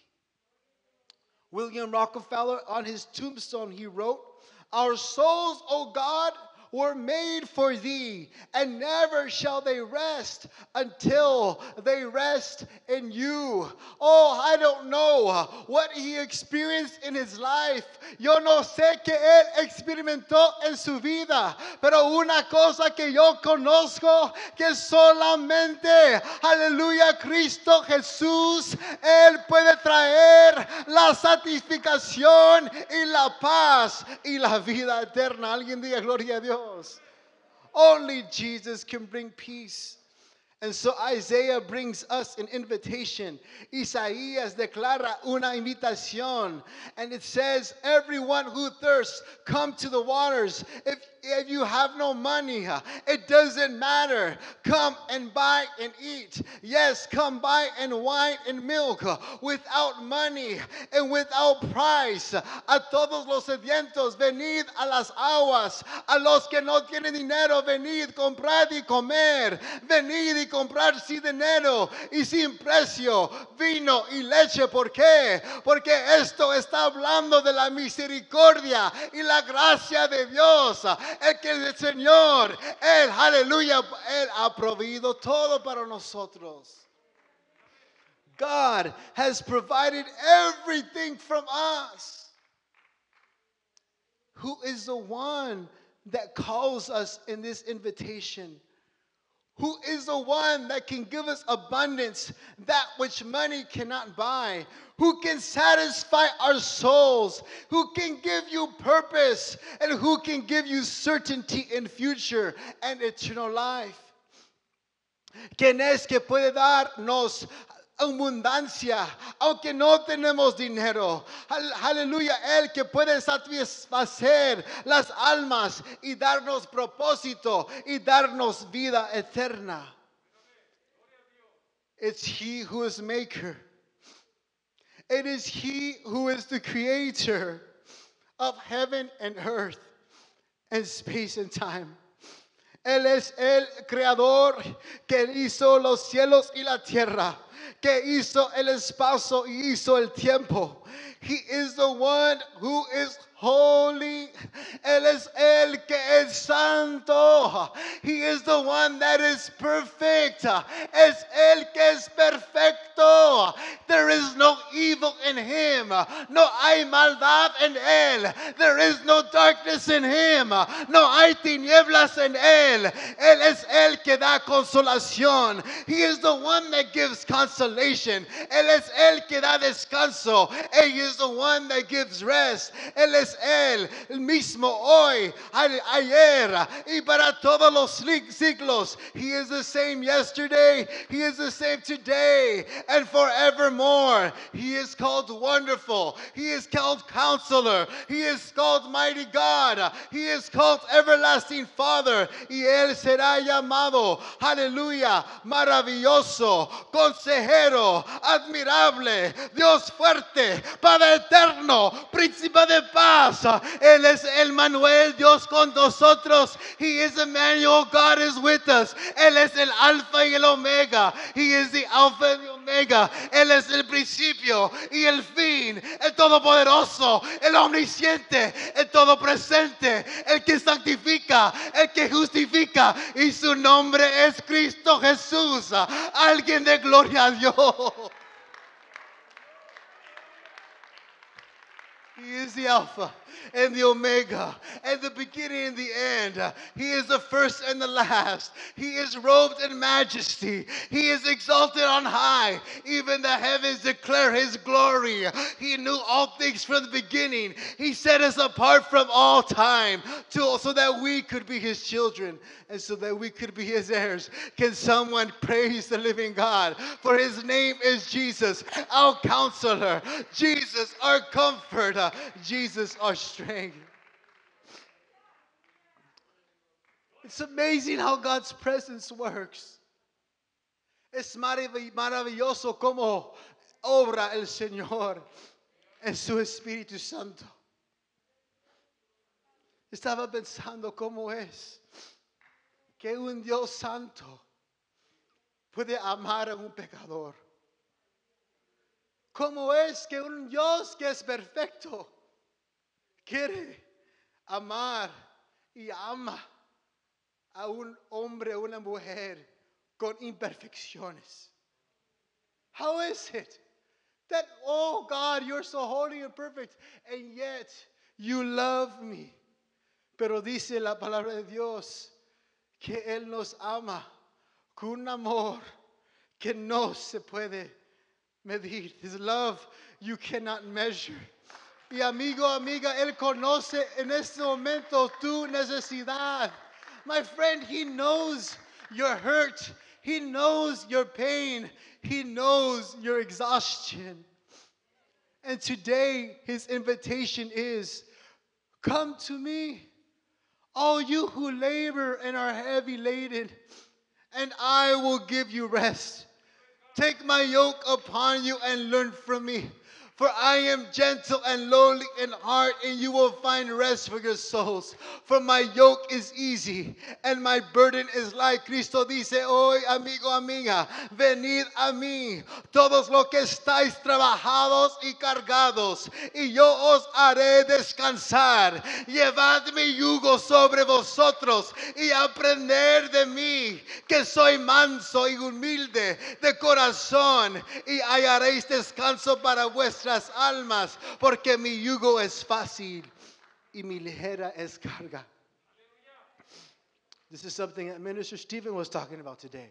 William Rockefeller, on his tombstone, he wrote, our souls, O God, were made for thee, and never shall they rest until they rest in you. Oh, I don't know what he experienced in his life. Yo no sé que él experimentó en su vida, pero una cosa que yo conozco, que solamente, aleluya, Cristo Jesús, él puede traer la satisfacción y la paz y la vida eterna. Alguien diga gloria a Dios. Only Jesus can bring peace. And so Isaiah brings us an invitation. Isaías declara una invitación. And it says, everyone who thirsts, come to the waters. If, if you have no money, it doesn't matter. Come and buy and eat. Yes, come buy and wine and milk without money and without price. A todos los sedientos, venid a las aguas. A los que no tienen dinero, venid, comprad y comer. Venid y comprar sin dinero y sin precio vino y leche. ¿Por qué? Porque esto está hablando de la misericordia y la gracia de Dios. El que el Señor, Él, aleluya, Él ha proveído todo para nosotros. God has provided everything from us. Who is the one that calls us in this invitation? who is the one that can give us abundance, that which money cannot buy, who can satisfy our souls, who can give you purpose, and who can give you certainty in future and eternal life. ¿Quién es que puede darnos abundancia, aunque no tenemos dinero? Al- Aleluya, el que puede satisfacer las almas y darnos propósito y darnos vida eterna. It's He who is maker. It is He who is the creator of heaven and earth and space and time. Él es el creador que hizo los cielos y la tierra, que hizo el espacio y hizo el tiempo. He is the one who is holy. Él es el que es santo. He is the one that is perfect. Es el que es perfecto. There is no evil in him. No hay maldad en él. There is no darkness in him. No hay tinieblas en él. Él es el que da consolación. He is the one that gives consolation. Él es el que da descanso. He is the one that gives rest. Él es él, el mismo hoy, a- ayer y para todos los sig- siglos. He is the same yesterday. He is the same today and forevermore. He is called Wonderful. He is called Counselor. He is called Mighty God. He is called Everlasting Father. Y él será llamado, aleluya, maravilloso, consejero, admirable, Dios fuerte, Padre eterno, príncipe de paz. Él es el Manuel, Dios con nosotros. He is Emmanuel, God is with us. Él es el alfa y el omega. He is the alpha and the omega. Él es el principio y el fin, el todopoderoso, el omnisciente, el todo presente, el que santifica, el que justifica, y su nombre es Cristo Jesús. Alguien de gloria a Dios. He is the Alpha and the Omega, and the beginning and the end. He is the first and the last. He is robed in majesty. He is exalted on high. Even the heavens declare his glory. He knew all things from the beginning. He set us apart from all time to, so that we could be his children and so that we could be his heirs. Can someone praise the living God? For his name is Jesus, our counselor. Jesus, our comforter. Jesus, our strength. It's amazing how God's presence works. Es marav- maravilloso como obra el Señor en su Espíritu Santo. Estaba pensando cómo es que un Dios santo puede amar a un pecador. ¿Cómo es que un Dios que es perfecto quiere amar y ama a un hombre o una mujer con imperfecciones? How is it that, oh God, you're so holy and perfect, and yet you love me? Pero dice la palabra de Dios que Él nos ama con un amor que no se puede medir. His love you cannot measure. Y amigo, amiga, Él conoce en este momento tu necesidad. My friend, He knows your hurt. He knows your pain. He knows your exhaustion. And today, His invitation is, come to me, all you who labor and are heavy laden, and I will give you rest. Take my yoke upon you and learn from me. For I am gentle and lowly in heart, and you will find rest for your souls. For my yoke is easy and my burden is light. Cristo dice hoy, amigo, amiga, venid a mí, todos los que estáis trabajados y cargados, y yo os haré descansar. Llevad mi yugo sobre vosotros y aprender de mí, que soy manso y humilde de corazón, y hallaréis descanso para vuestras almas, porque mi yugo es fácil y mi ligera es carga. This is something that Minister Stephen was talking about today.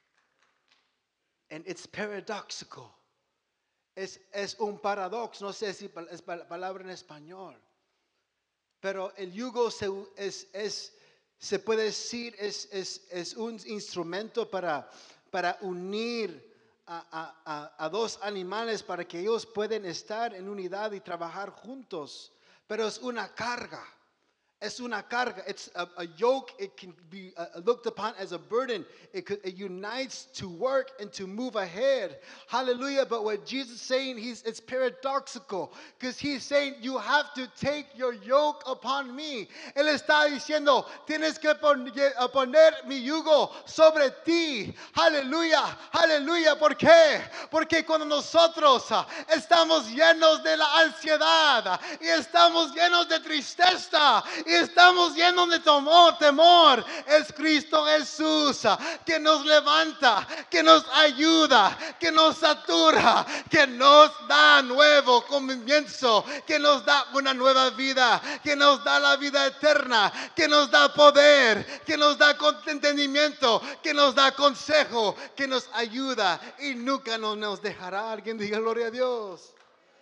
And it's paradoxical. Es, es un paradox, no sé si pa- es pa- palabra en español. Pero el yugo se, es, es, se puede decir es, es, es un instrumento para, para unir a, a- a- a dos animales para que ellos puedan estar en unidad y trabajar juntos. Pero es una carga. Es una carga. It's a, a yoke. It can be uh, looked upon as a burden. It, could, it unites to work and to move ahead. Hallelujah. But what Jesus is saying, he's, it's paradoxical. Because he's saying, you have to take your yoke upon me. Él está diciendo, tienes que pon- a poner mi yugo sobre ti. Aleluya. Aleluya. ¿Por qué? Porque cuando nosotros ah, estamos llenos de la ansiedad y estamos llenos de tristeza y estamos llenos de temor, temor, es Cristo Jesús ah, que nos levanta, que nos ayuda, que nos satura, que nos da nuevo comienzo, que nos da una nueva vida, que nos da la vida eterna, que nos da poder, que nos da entendimiento, que nos da consejo, que nos ayuda y nunca nos, nos dejará. Alguien diga gloria a Dios.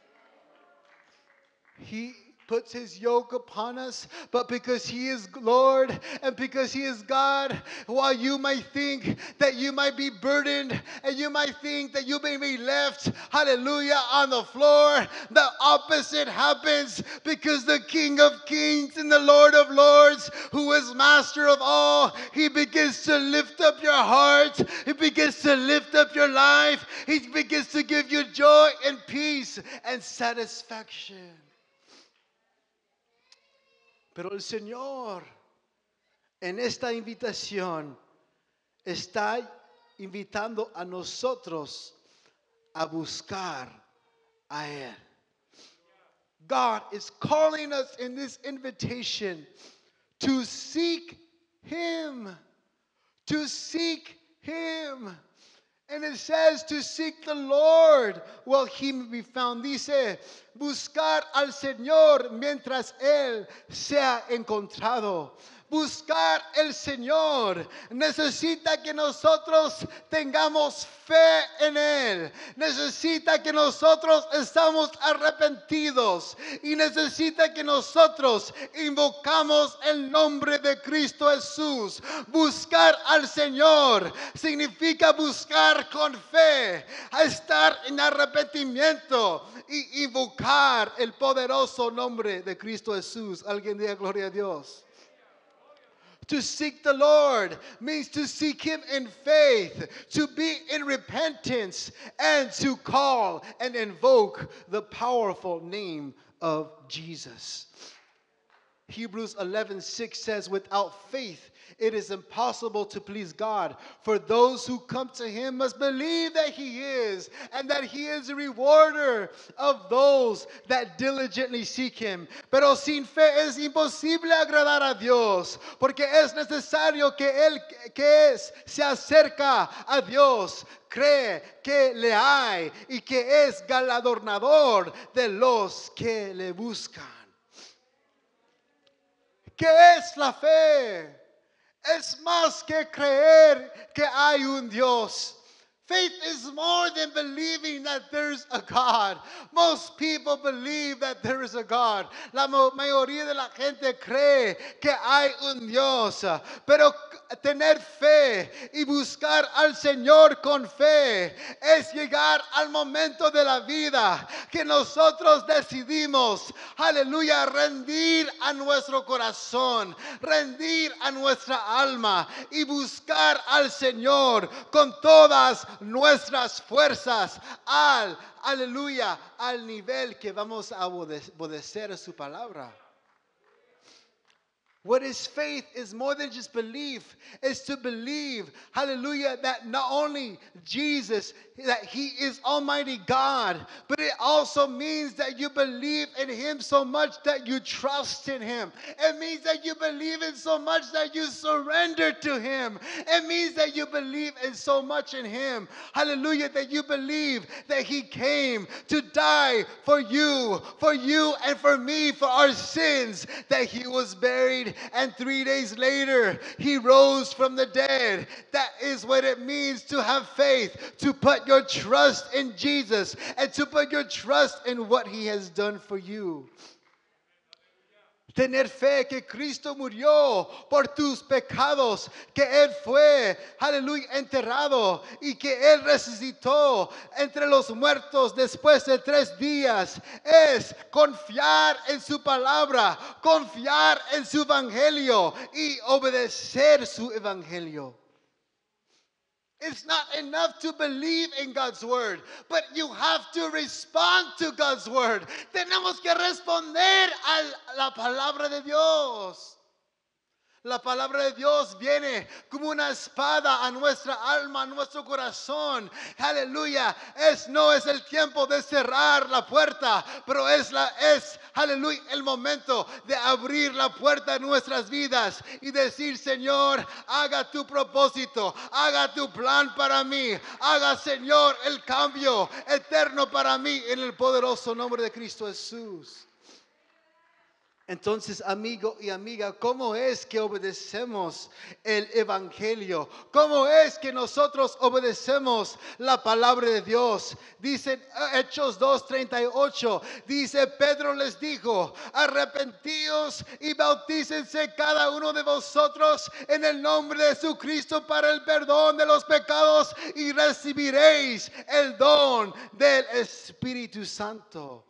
He puts his yoke upon us, but because he is Lord and because he is God, while you might think that you might be burdened and you might think that you may be left, hallelujah, on the floor, the opposite happens because the King of Kings and the Lord of Lords, who is master of all, he begins to lift up your heart, he begins to lift up your life, he begins to give you joy and peace and satisfaction. Pero el Señor en esta invitación está invitando a nosotros a buscar a Él. God is calling us in this invitation to seek Him, to seek Him. And it says to seek the Lord while He may be found. Dice, buscar al Señor mientras Él sea encontrado. Buscar el Señor necesita que nosotros tengamos fe en Él. Necesita que nosotros estamos arrepentidos. Y necesita que nosotros invocamos el nombre de Cristo Jesús. Buscar al Señor significa buscar con fe. Estar en arrepentimiento y invocar el poderoso nombre de Cristo Jesús. Alguien diga gloria a Dios. To seek the Lord means to seek Him in faith, to be in repentance, and to call and invoke the powerful name of Jesus. Hebrews eleven six says, without faith, it is impossible to please God. For those who come to Him must believe that He is, and that He is a rewarder of those that diligently seek Him. Pero sin fe es imposible agradar a Dios, porque es necesario que el que es se acerca a Dios cree que le hay y que es galardonador de los que le buscan. ¿Qué es la fe? Es más que creer que hay un Dios. Faith is more than believing that there's a God. Most people believe that there is a God. La mayoría de la gente cree que hay un Dios. Pero tener fe y buscar al Señor con fe es llegar al momento de la vida que nosotros decidimos, aleluya, rendir a nuestro corazón, rendir a nuestra alma y buscar al Señor con todas nuestras fuerzas al, aleluya, al nivel que vamos a obedecer a su palabra. What is faith is more than just belief. It's to believe, hallelujah, that not only Jesus, that He is Almighty God, but it also means that you believe in Him so much that you trust in Him. It means that you believe in so much that you surrender to Him. It means that you believe in so much in Him, hallelujah, that you believe that He came to die for you, for you and for me, for our sins, that He was buried buried, and three days later, he rose from the dead. That is what it means to have faith, to put your trust in Jesus, and to put your trust in what he has done for you. Tener fe que Cristo murió por tus pecados, que Él fue, aleluya, enterrado y que Él resucitó entre los muertos después de tres días. Es confiar en su palabra, confiar en su evangelio y obedecer su evangelio. It's not enough to believe in God's word, but you have to respond to God's word. Tenemos que responder a la palabra de Dios. La palabra de Dios viene como una espada a nuestra alma, a nuestro corazón. Aleluya. Es, no es el tiempo de cerrar la puerta, pero es, la, es, aleluya, el momento de abrir la puerta en nuestras vidas y decir, Señor, haga tu propósito, haga tu plan para mí, haga, Señor, el cambio eterno para mí en el poderoso nombre de Cristo Jesús. Entonces, amigo y amiga, ¿cómo es que obedecemos el evangelio? ¿Cómo es que nosotros obedecemos la palabra de Dios? Dice Hechos dos treinta y ocho, dice Pedro les dijo, arrepentíos y bautícense cada uno de vosotros en el nombre de Jesucristo para el perdón de los pecados y recibiréis el don del Espíritu Santo.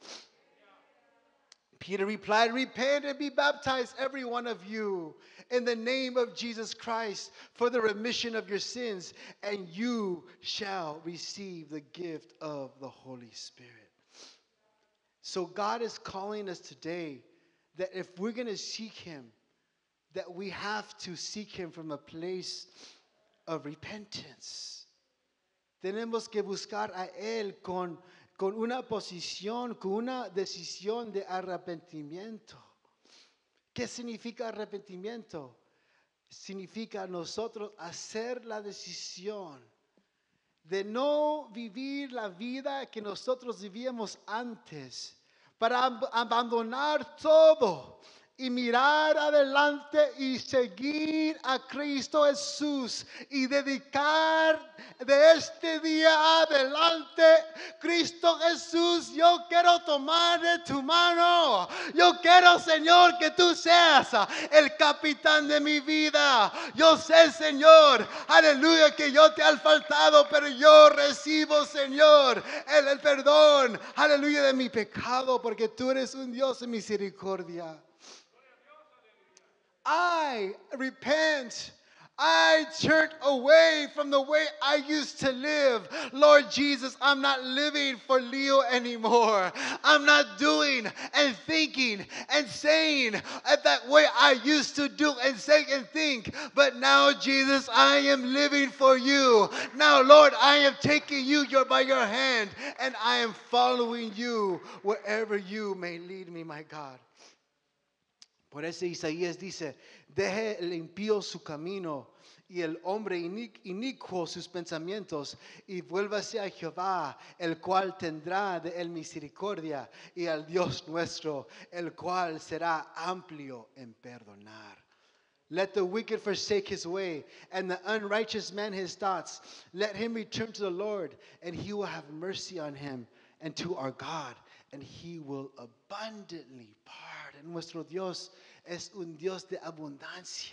Peter replied, repent and be baptized, every one of you, in the name of Jesus Christ for the remission of your sins, and you shall receive the gift of the Holy Spirit. So God is calling us today that if we're going to seek him, that we have to seek him from a place of repentance. Tenemos que buscar a él con con una posición, con una decisión de arrepentimiento. ¿Qué significa arrepentimiento? Significa nosotros hacer la decisión de no vivir la vida que nosotros vivíamos antes, para ab- abandonar todo y mirar adelante y seguir a Cristo Jesús y dedicar de este día adelante. Cristo Jesús, yo quiero tomar de tu mano. Yo quiero, Señor, que tú seas el capitán de mi vida. Yo sé, Señor, aleluya, que yo te he faltado, pero yo recibo, Señor, el, el perdón, aleluya, de mi pecado, porque tú eres un Dios de misericordia. I repent. I turned away from the way I used to live. Lord Jesus, I'm not living for Leo anymore. I'm not doing and thinking and saying that way I used to do and say and think. But now, Jesus, I am living for you. Now, Lord, I am taking you your, by your hand, and I am following you wherever you may lead me, my God. Por eso Isaías dice, deje el impío su camino y el hombre inic- inicuo sus pensamientos y vuélvase a Jehová, el cual tendrá de él misericordia, y al Dios nuestro, el cual será amplio en perdonar. Let the wicked forsake his way, and the unrighteous man his thoughts. Let him return to the Lord, and he will have mercy on him, and to our God, and he will abundantly pardon. Nuestro Dios es un Dios de abundancia.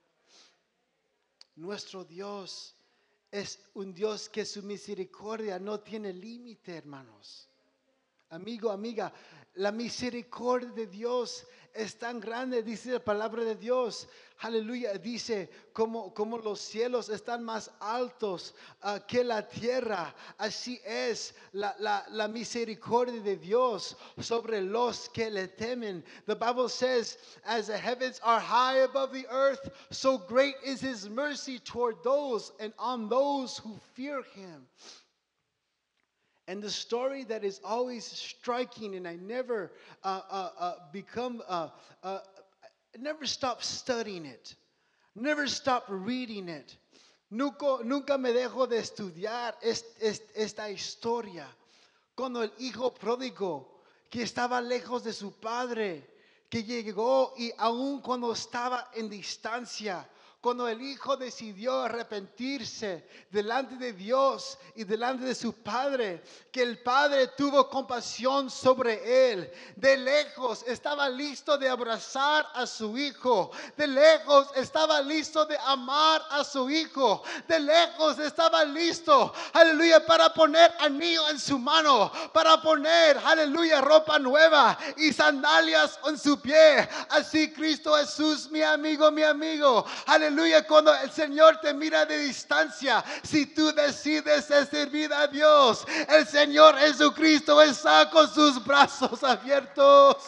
Nuestro Dios es un Dios que su misericordia no tiene límite, hermanos. Amigo, amiga, la misericordia de Dios es tan grande, dice la palabra de Dios. Aleluya, dice como, como los cielos están más altos uh, que la tierra. Así es la, la, la misericordia de Dios sobre los que le temen. The Bible says, as the heavens are high above the earth, so great is his mercy toward those and on those who fear him. And the story that is always striking, and I never uh, uh, uh, become, uh, uh, never stop studying it, never stop reading it. Nunca, nunca me dejo de estudiar est, est, esta historia. Cuando el hijo pródigo, que estaba lejos de su padre, que llegó y aun cuando estaba en distancia, cuando el hijo decidió arrepentirse delante de Dios y delante de su padre, que el padre tuvo compasión sobre él. De lejos estaba listo de abrazar a su hijo. De lejos estaba listo de amar a su hijo. De lejos estaba listo, aleluya, para poner anillo en su mano, para poner, aleluya, ropa nueva y sandalias en su pie. Así Cristo Jesús, mi amigo, mi amigo, aleluya, cuando el Señor te mira de distancia, si tú decides servir a Dios, el Señor Jesucristo está con sus brazos abiertos,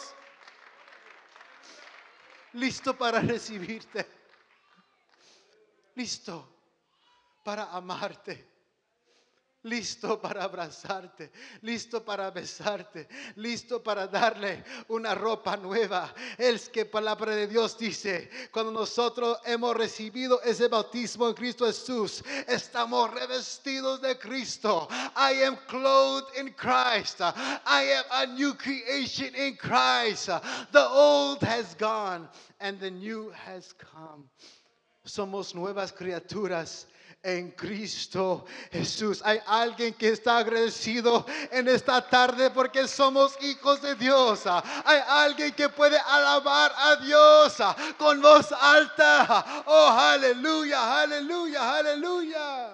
listo para recibirte, listo para amarte, listo para abrazarte, listo para besarte, listo para darle una ropa nueva. Es que palabra de Dios dice, cuando nosotros hemos recibido ese bautismo en Cristo Jesús, estamos revestidos de Cristo. I am clothed in Christ. I am a new creation in Christ. The old has gone and the new has come. Somos nuevas criaturas en Cristo Jesús. Hay alguien que está agradecido en esta tarde porque somos hijos de Dios. Hay alguien que puede alabar a Dios con voz alta. Oh, aleluya, aleluya, aleluya.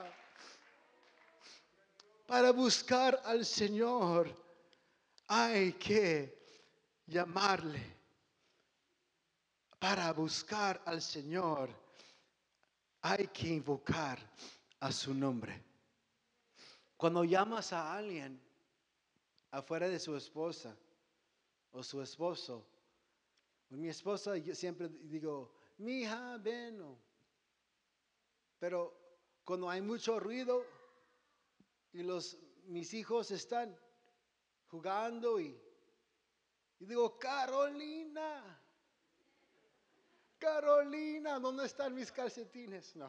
Para buscar al Señor hay que llamarle. Para buscar al Señor hay que invocar a su nombre. Cuando llamas a alguien afuera de su esposa o su esposo, con mi esposa yo siempre digo, mi hija, ven. o- Pero cuando hay mucho ruido y los, mis hijos están jugando y, y digo, Carolina. Carolina, ¿dónde están mis calcetines? No.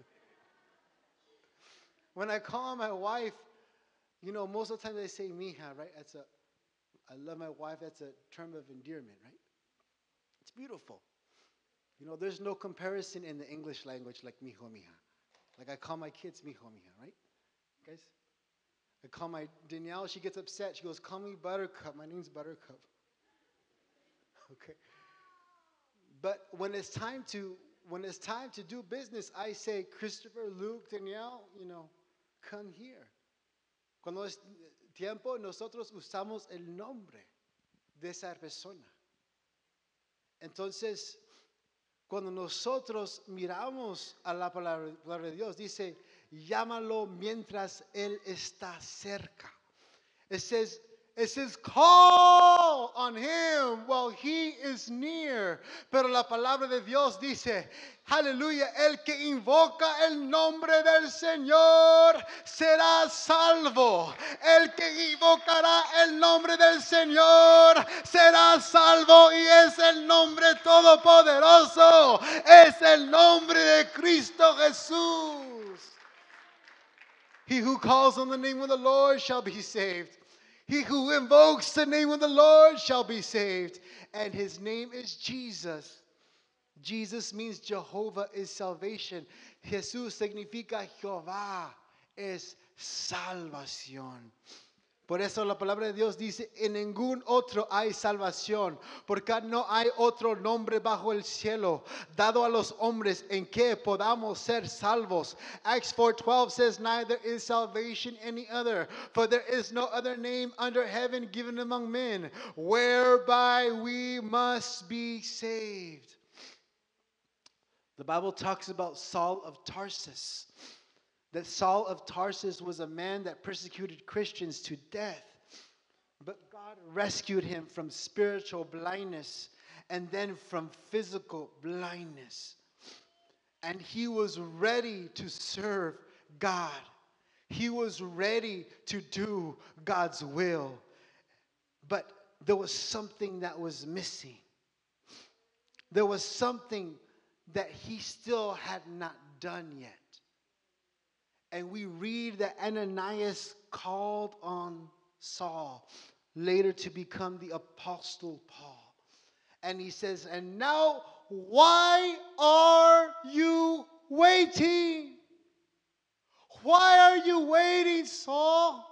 When I call my wife, you know, most of the time they say mija, right? That's a, I love my wife. That's a term of endearment, right? It's beautiful. You know, there's no comparison in the English language like mijo, mija. Like I call my kids mijo, mija, right? Guys? I call my Danielle, she gets upset. She goes, call me Buttercup. My name's Buttercup. Okay. But when it's time to when it's time to do business, I say, Christopher, Luke, Danielle, you know, come here. Cuando es tiempo, nosotros usamos el nombre de esa persona. Entonces, cuando nosotros miramos a la palabra, palabra de Dios, dice, llámalo mientras Él está cerca. It says, It says, call on him while he is near. Pero la palabra de Dios dice, aleluya, el que invoca el nombre del Señor será salvo. El que invocará el nombre del Señor será salvo. Y es el nombre todopoderoso. Es el nombre de Cristo Jesús. He who calls on the name of the Lord shall be saved. He who invokes the name of the Lord shall be saved. And his name is Jesus. Jesus means Jehovah is salvation. Jesús significa Jehová es salvación. Por eso la palabra de Dios dice, en ningún otro hay salvación, porque no hay otro nombre bajo el cielo dado a los hombres en que podamos ser salvos. Acts four twelve says, neither is salvation any other, for there is no other name under heaven given among men, whereby we must be saved. The Bible talks about Saul of Tarsus. That Saul of Tarsus was a man that persecuted Christians to death. But God rescued him from spiritual blindness and then from physical blindness. And he was ready to serve God. He was ready to do God's will. But there was something that was missing. There was something that he still had not done yet. And we read that Ananias called on Saul, later to become the Apostle Paul. And he says, and now why are you waiting? Why are you waiting, Saul?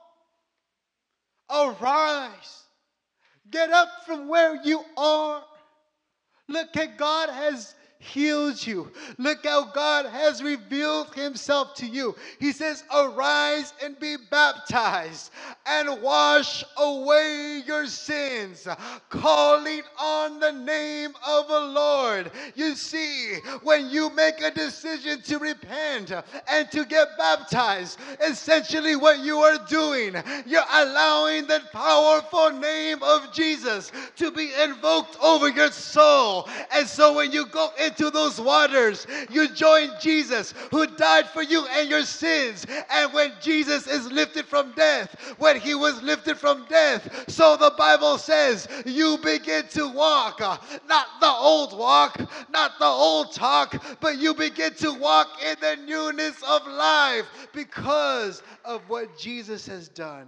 Arise. Get up from where you are. Look at God has healed you. Look how God has revealed himself to you. He says, arise and be baptized and wash away your sins, calling on the name of the Lord. You see, when you make a decision to repent and to get baptized, essentially what you are doing, you're allowing the powerful name of Jesus to be invoked over your soul. And so when you go into those waters, you join Jesus who died for you and your sins. And when Jesus is lifted from death, when he was lifted from death, so the Bible says, you begin to walk, uh, not the old walk, not the old talk, but you begin to walk in the newness of life because of what Jesus has done.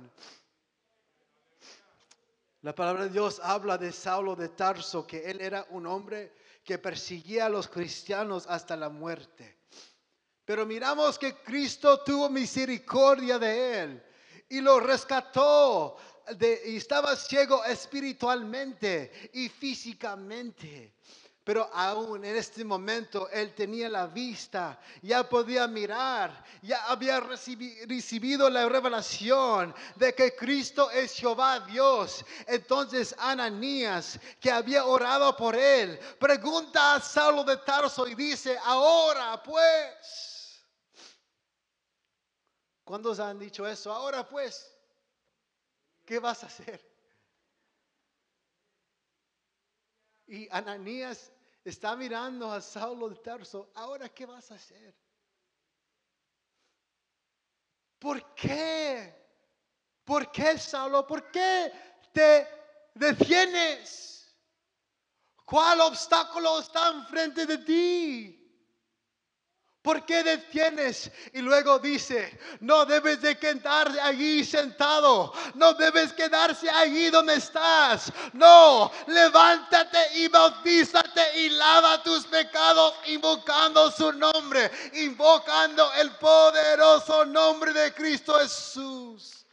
La palabra de Dios habla de Saulo de Tarso, que él era un hombre que perseguía a los cristianos hasta la muerte. Pero miramos que Cristo tuvo misericordia de él y lo rescató. De, y estaba ciego espiritualmente y físicamente. Pero aún en este momento él tenía la vista, ya podía mirar, ya había recibi- recibido la revelación de que Cristo es Jehová Dios. Entonces Ananías, que había orado por él, pregunta a Saulo de Tarso y dice, ahora pues, ¿cuántos han dicho eso? Ahora pues, ¿qué vas a hacer? Y Ananías está mirando a Saulo de Tarso. ¿Ahora qué vas a hacer? ¿Por qué? ¿Por qué, Saulo? ¿Por qué te detienes? ¿Cuál obstáculo está enfrente de ti? ¿Por qué detienes? Y luego dice, no debes de quedarte allí sentado. No debes quedarse allí donde estás. No, levántate y bautízate y lava tus pecados invocando su nombre. Invocando el poderoso nombre de Cristo Jesús.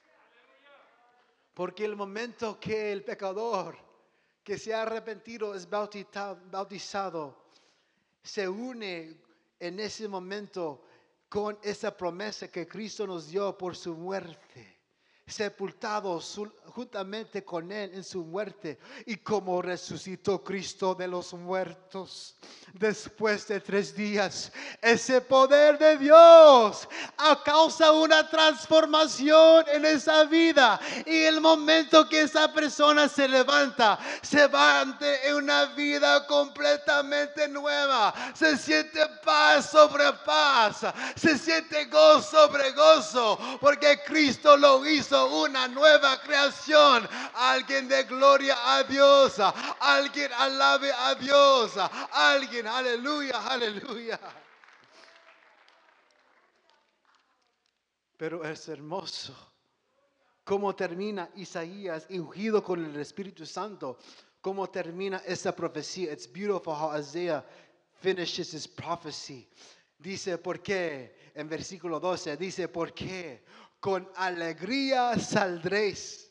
Porque el momento que el pecador que se ha arrepentido es bautizado, bautizado se une en ese momento con esa promesa que Cristo nos dio por su muerte, sepultado su- juntamente con él en su muerte, y como resucitó Cristo de los muertos después de tres días, ese poder de Dios causa una transformación en esa vida, y el momento que esa persona se levanta, se va ante una vida completamente nueva, se siente paz sobre paz, se siente gozo sobre gozo, porque Cristo lo hizo una nueva creación. Alguien de gloria a Dios, alguien alabe a Dios, alguien, aleluya, aleluya. Pero es hermoso cómo termina Isaías ungido con el Espíritu Santo, cómo termina esa profecía. It's beautiful how Isaiah finishes his prophecy. Dice, ¿por qué? En versículo doce dice, ¿por qué? Con alegría saldréis.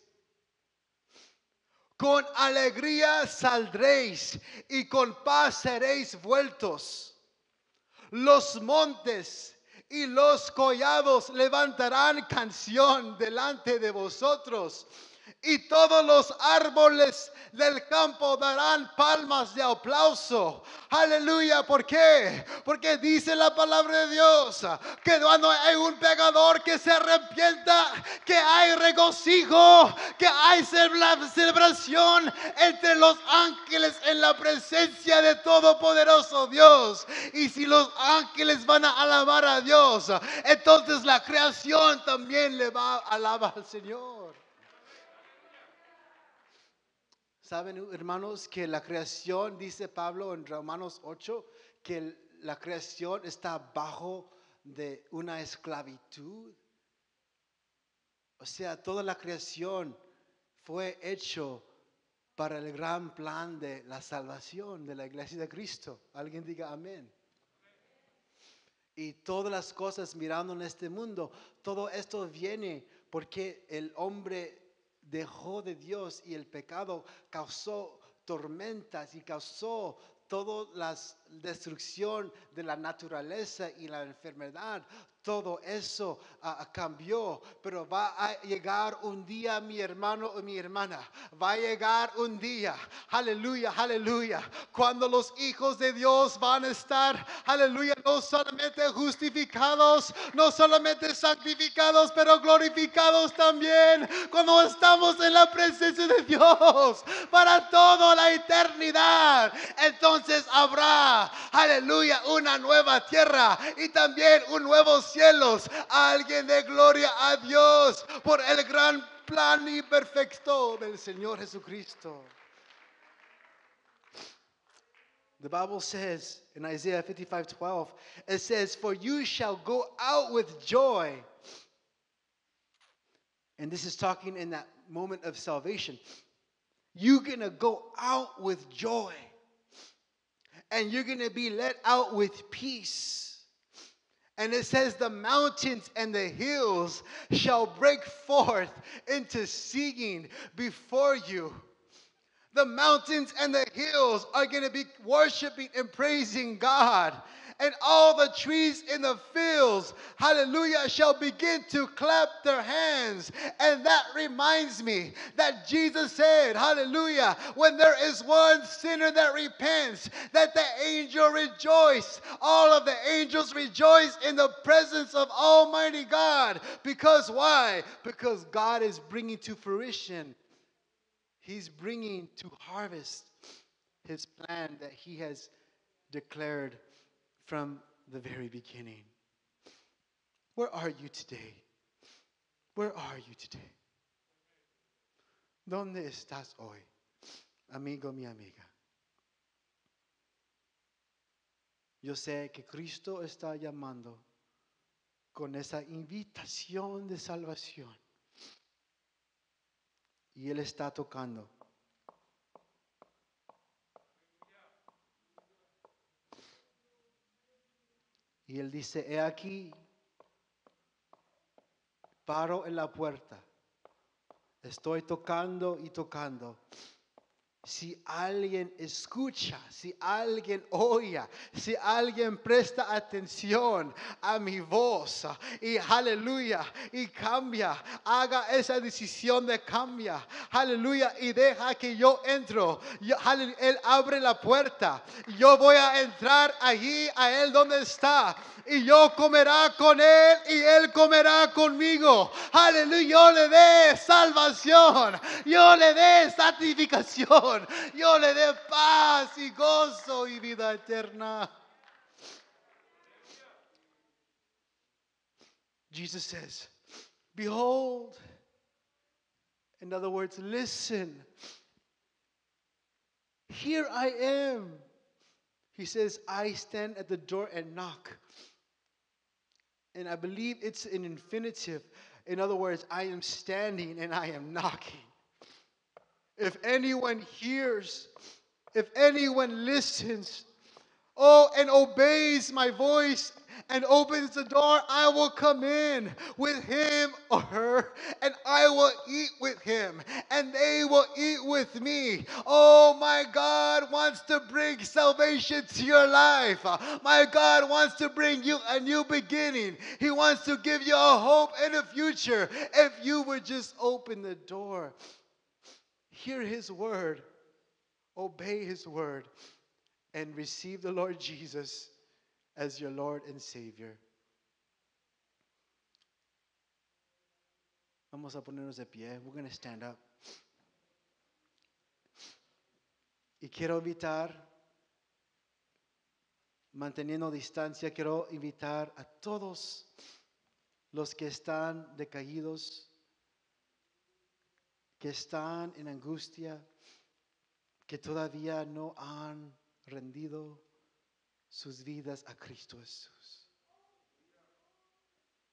Con alegría saldréis y con paz seréis vueltos. Los montes y los collados levantarán canción delante de vosotros, y todos los árboles del campo darán palmas de aplauso. Aleluya, ¿por qué? Porque dice la palabra de Dios que cuando hay un pecador que se arrepienta, que hay regocijo, que hay celebra- celebración entre los ángeles en la presencia de Todopoderoso Dios. Y si los ángeles van a alabar a Dios, entonces la creación también le va a alabar al Señor. Saben, hermanos, que la creación, dice Pablo en Romanos ocho, que la creación está bajo de una esclavitud. O sea, toda la creación fue hecho para el gran plan de la salvación de la iglesia de Cristo. Alguien diga amén. Y todas las cosas mirando en este mundo, todo esto viene porque el hombre dejó de Dios y el pecado causó tormentas y causó toda la destrucción de la naturaleza y la enfermedad. Todo eso uh, cambió, pero va a llegar un día, mi hermano y mi hermana, va a llegar un día, aleluya, aleluya, cuando los hijos de Dios van a estar, aleluya, no solamente justificados, no solamente santificados, pero glorificados también, cuando estamos en la presencia de Dios para toda la eternidad. Entonces habrá, aleluya, una nueva tierra y también un nuevo cielos. Alguien de gloria a Dios por el gran plan y perfecto del Señor Jesucristo. The Bible says in Isaiah fifty-five twelve, it says, "For you shall go out with joy." And this is talking in that moment of salvation. You're going to go out with joy. And you're going to be let out with peace. And it says the mountains and the hills shall break forth into singing before you. The mountains and the hills are going to be worshiping and praising God. And all the trees in the fields, hallelujah, shall begin to clap their hands. And that reminds me that Jesus said, hallelujah, when there is one sinner that repents, that the angel rejoice. All of the angels rejoice in the presence of Almighty God. Because why? Because God is bringing to fruition, He's bringing to harvest His plan that He has declared from the very beginning. Where are you today? Where are you today? ¿Dónde estás hoy, amigo, mi amiga? Yo sé que Cristo está llamando con esa invitación de salvación. Y Él está tocando. Y Él dice, he aquí, paro en la puerta, estoy tocando y tocando. Si alguien escucha, si alguien oye, si alguien presta atención a mi voz y aleluya, y cambia, haga esa decisión de cambia, aleluya, y deja que yo entro, yo, aleluya, Él abre la puerta, yo voy a entrar allí a Él donde está, y yo comerá con Él y Él comerá conmigo, aleluya, yo le dé salvación, yo le dé santificación, yo le dé paz y gozo y vida eterna. Jesus says, behold, in other words, listen, here I am. He says, I stand at the door and knock. And I believe it's an infinitive. In other words, I am standing and I am knocking. If anyone hears, if anyone listens, oh, and obeys my voice and opens the door, I will come in with him or her, and I will eat with him, and they will eat with me. Oh, my God wants to bring salvation to your life. My God wants to bring you a new beginning. He wants to give you a hope and a future if you would just open the door. Hear His word, obey His word, and receive the Lord Jesus as your Lord and Savior. Vamos a ponernos de pie. We're going to stand up. Y quiero invitar, manteniendo distancia, quiero invitar a todos los que están decaídos, que están en angustia, que todavía no han rendido sus vidas a Cristo Jesús.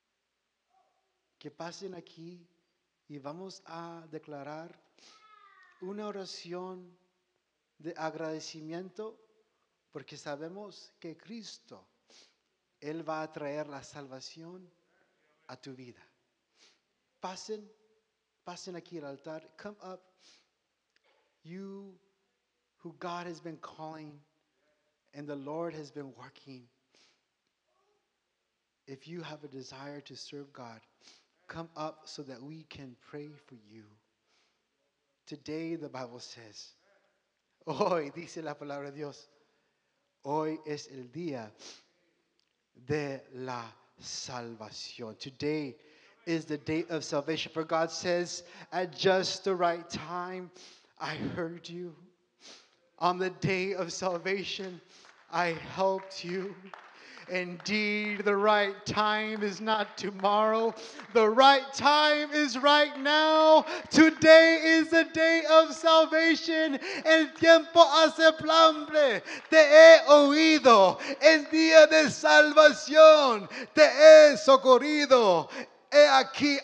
Que pasen aquí y vamos a declarar una oración de agradecimiento porque sabemos que Cristo, Él va a traer la salvación a tu vida. Pasen, pasen aquí al altar. Come up. You who God has been calling and the Lord has been working. If you have a desire to serve God, come up so that we can pray for you. Today, the Bible says, hoy, dice la palabra de Dios, hoy es el día de la salvación. Today is the day of salvation. For God says, at just the right time, I heard you. On the day of salvation, I helped you. Indeed, the right time is not tomorrow. The right time is right now. Today is the day of salvation. El tiempo aceptable. Te he oído. El día de salvación. Te he socorrido. He aquí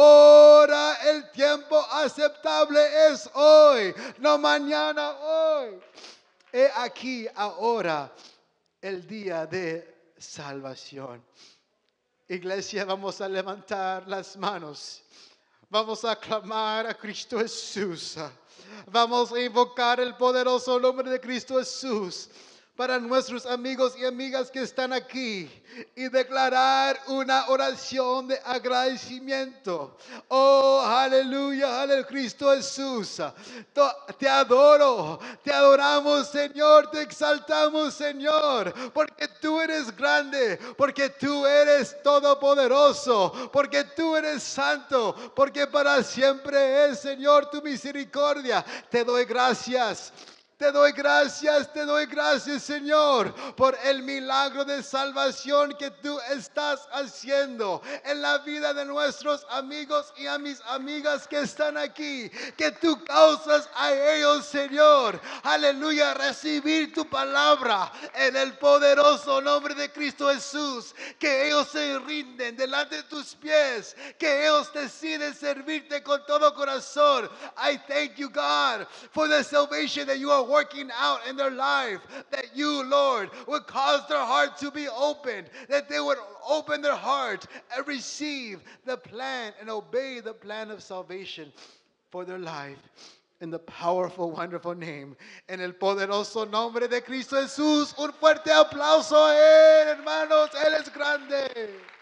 ahora el tiempo aceptable es hoy, no mañana, hoy. He aquí ahora el día de salvación. Iglesia, vamos a levantar las manos. Vamos a clamar a Cristo Jesús. Vamos a invocar el poderoso nombre de Cristo Jesús para nuestros amigos y amigas que están aquí y declarar una oración de agradecimiento. Oh, aleluya, aleluya, Cristo Jesús. Te adoro, te adoramos, Señor, te exaltamos, Señor, porque tú eres grande, porque tú eres todopoderoso, porque tú eres santo, porque para siempre es, Señor, tu misericordia. Te doy gracias. Te doy gracias, te doy gracias, Señor, por el milagro de salvación que tú estás haciendo en la vida de nuestros amigos y a mis amigas que están aquí. Que tú causas a ellos, Señor, aleluya, recibir tu palabra en el poderoso nombre de Cristo Jesús. Que ellos se rinden delante de tus pies, que ellos deciden servirte con todo corazón. I thank you, God, for the salvation that you are working out in their life, that you, Lord, would cause their heart to be opened, that they would open their heart and receive the plan and obey the plan of salvation for their life. In the powerful, wonderful name, en el poderoso nombre de Cristo Jesús, un fuerte aplauso a Él, hermanos, Él es grande.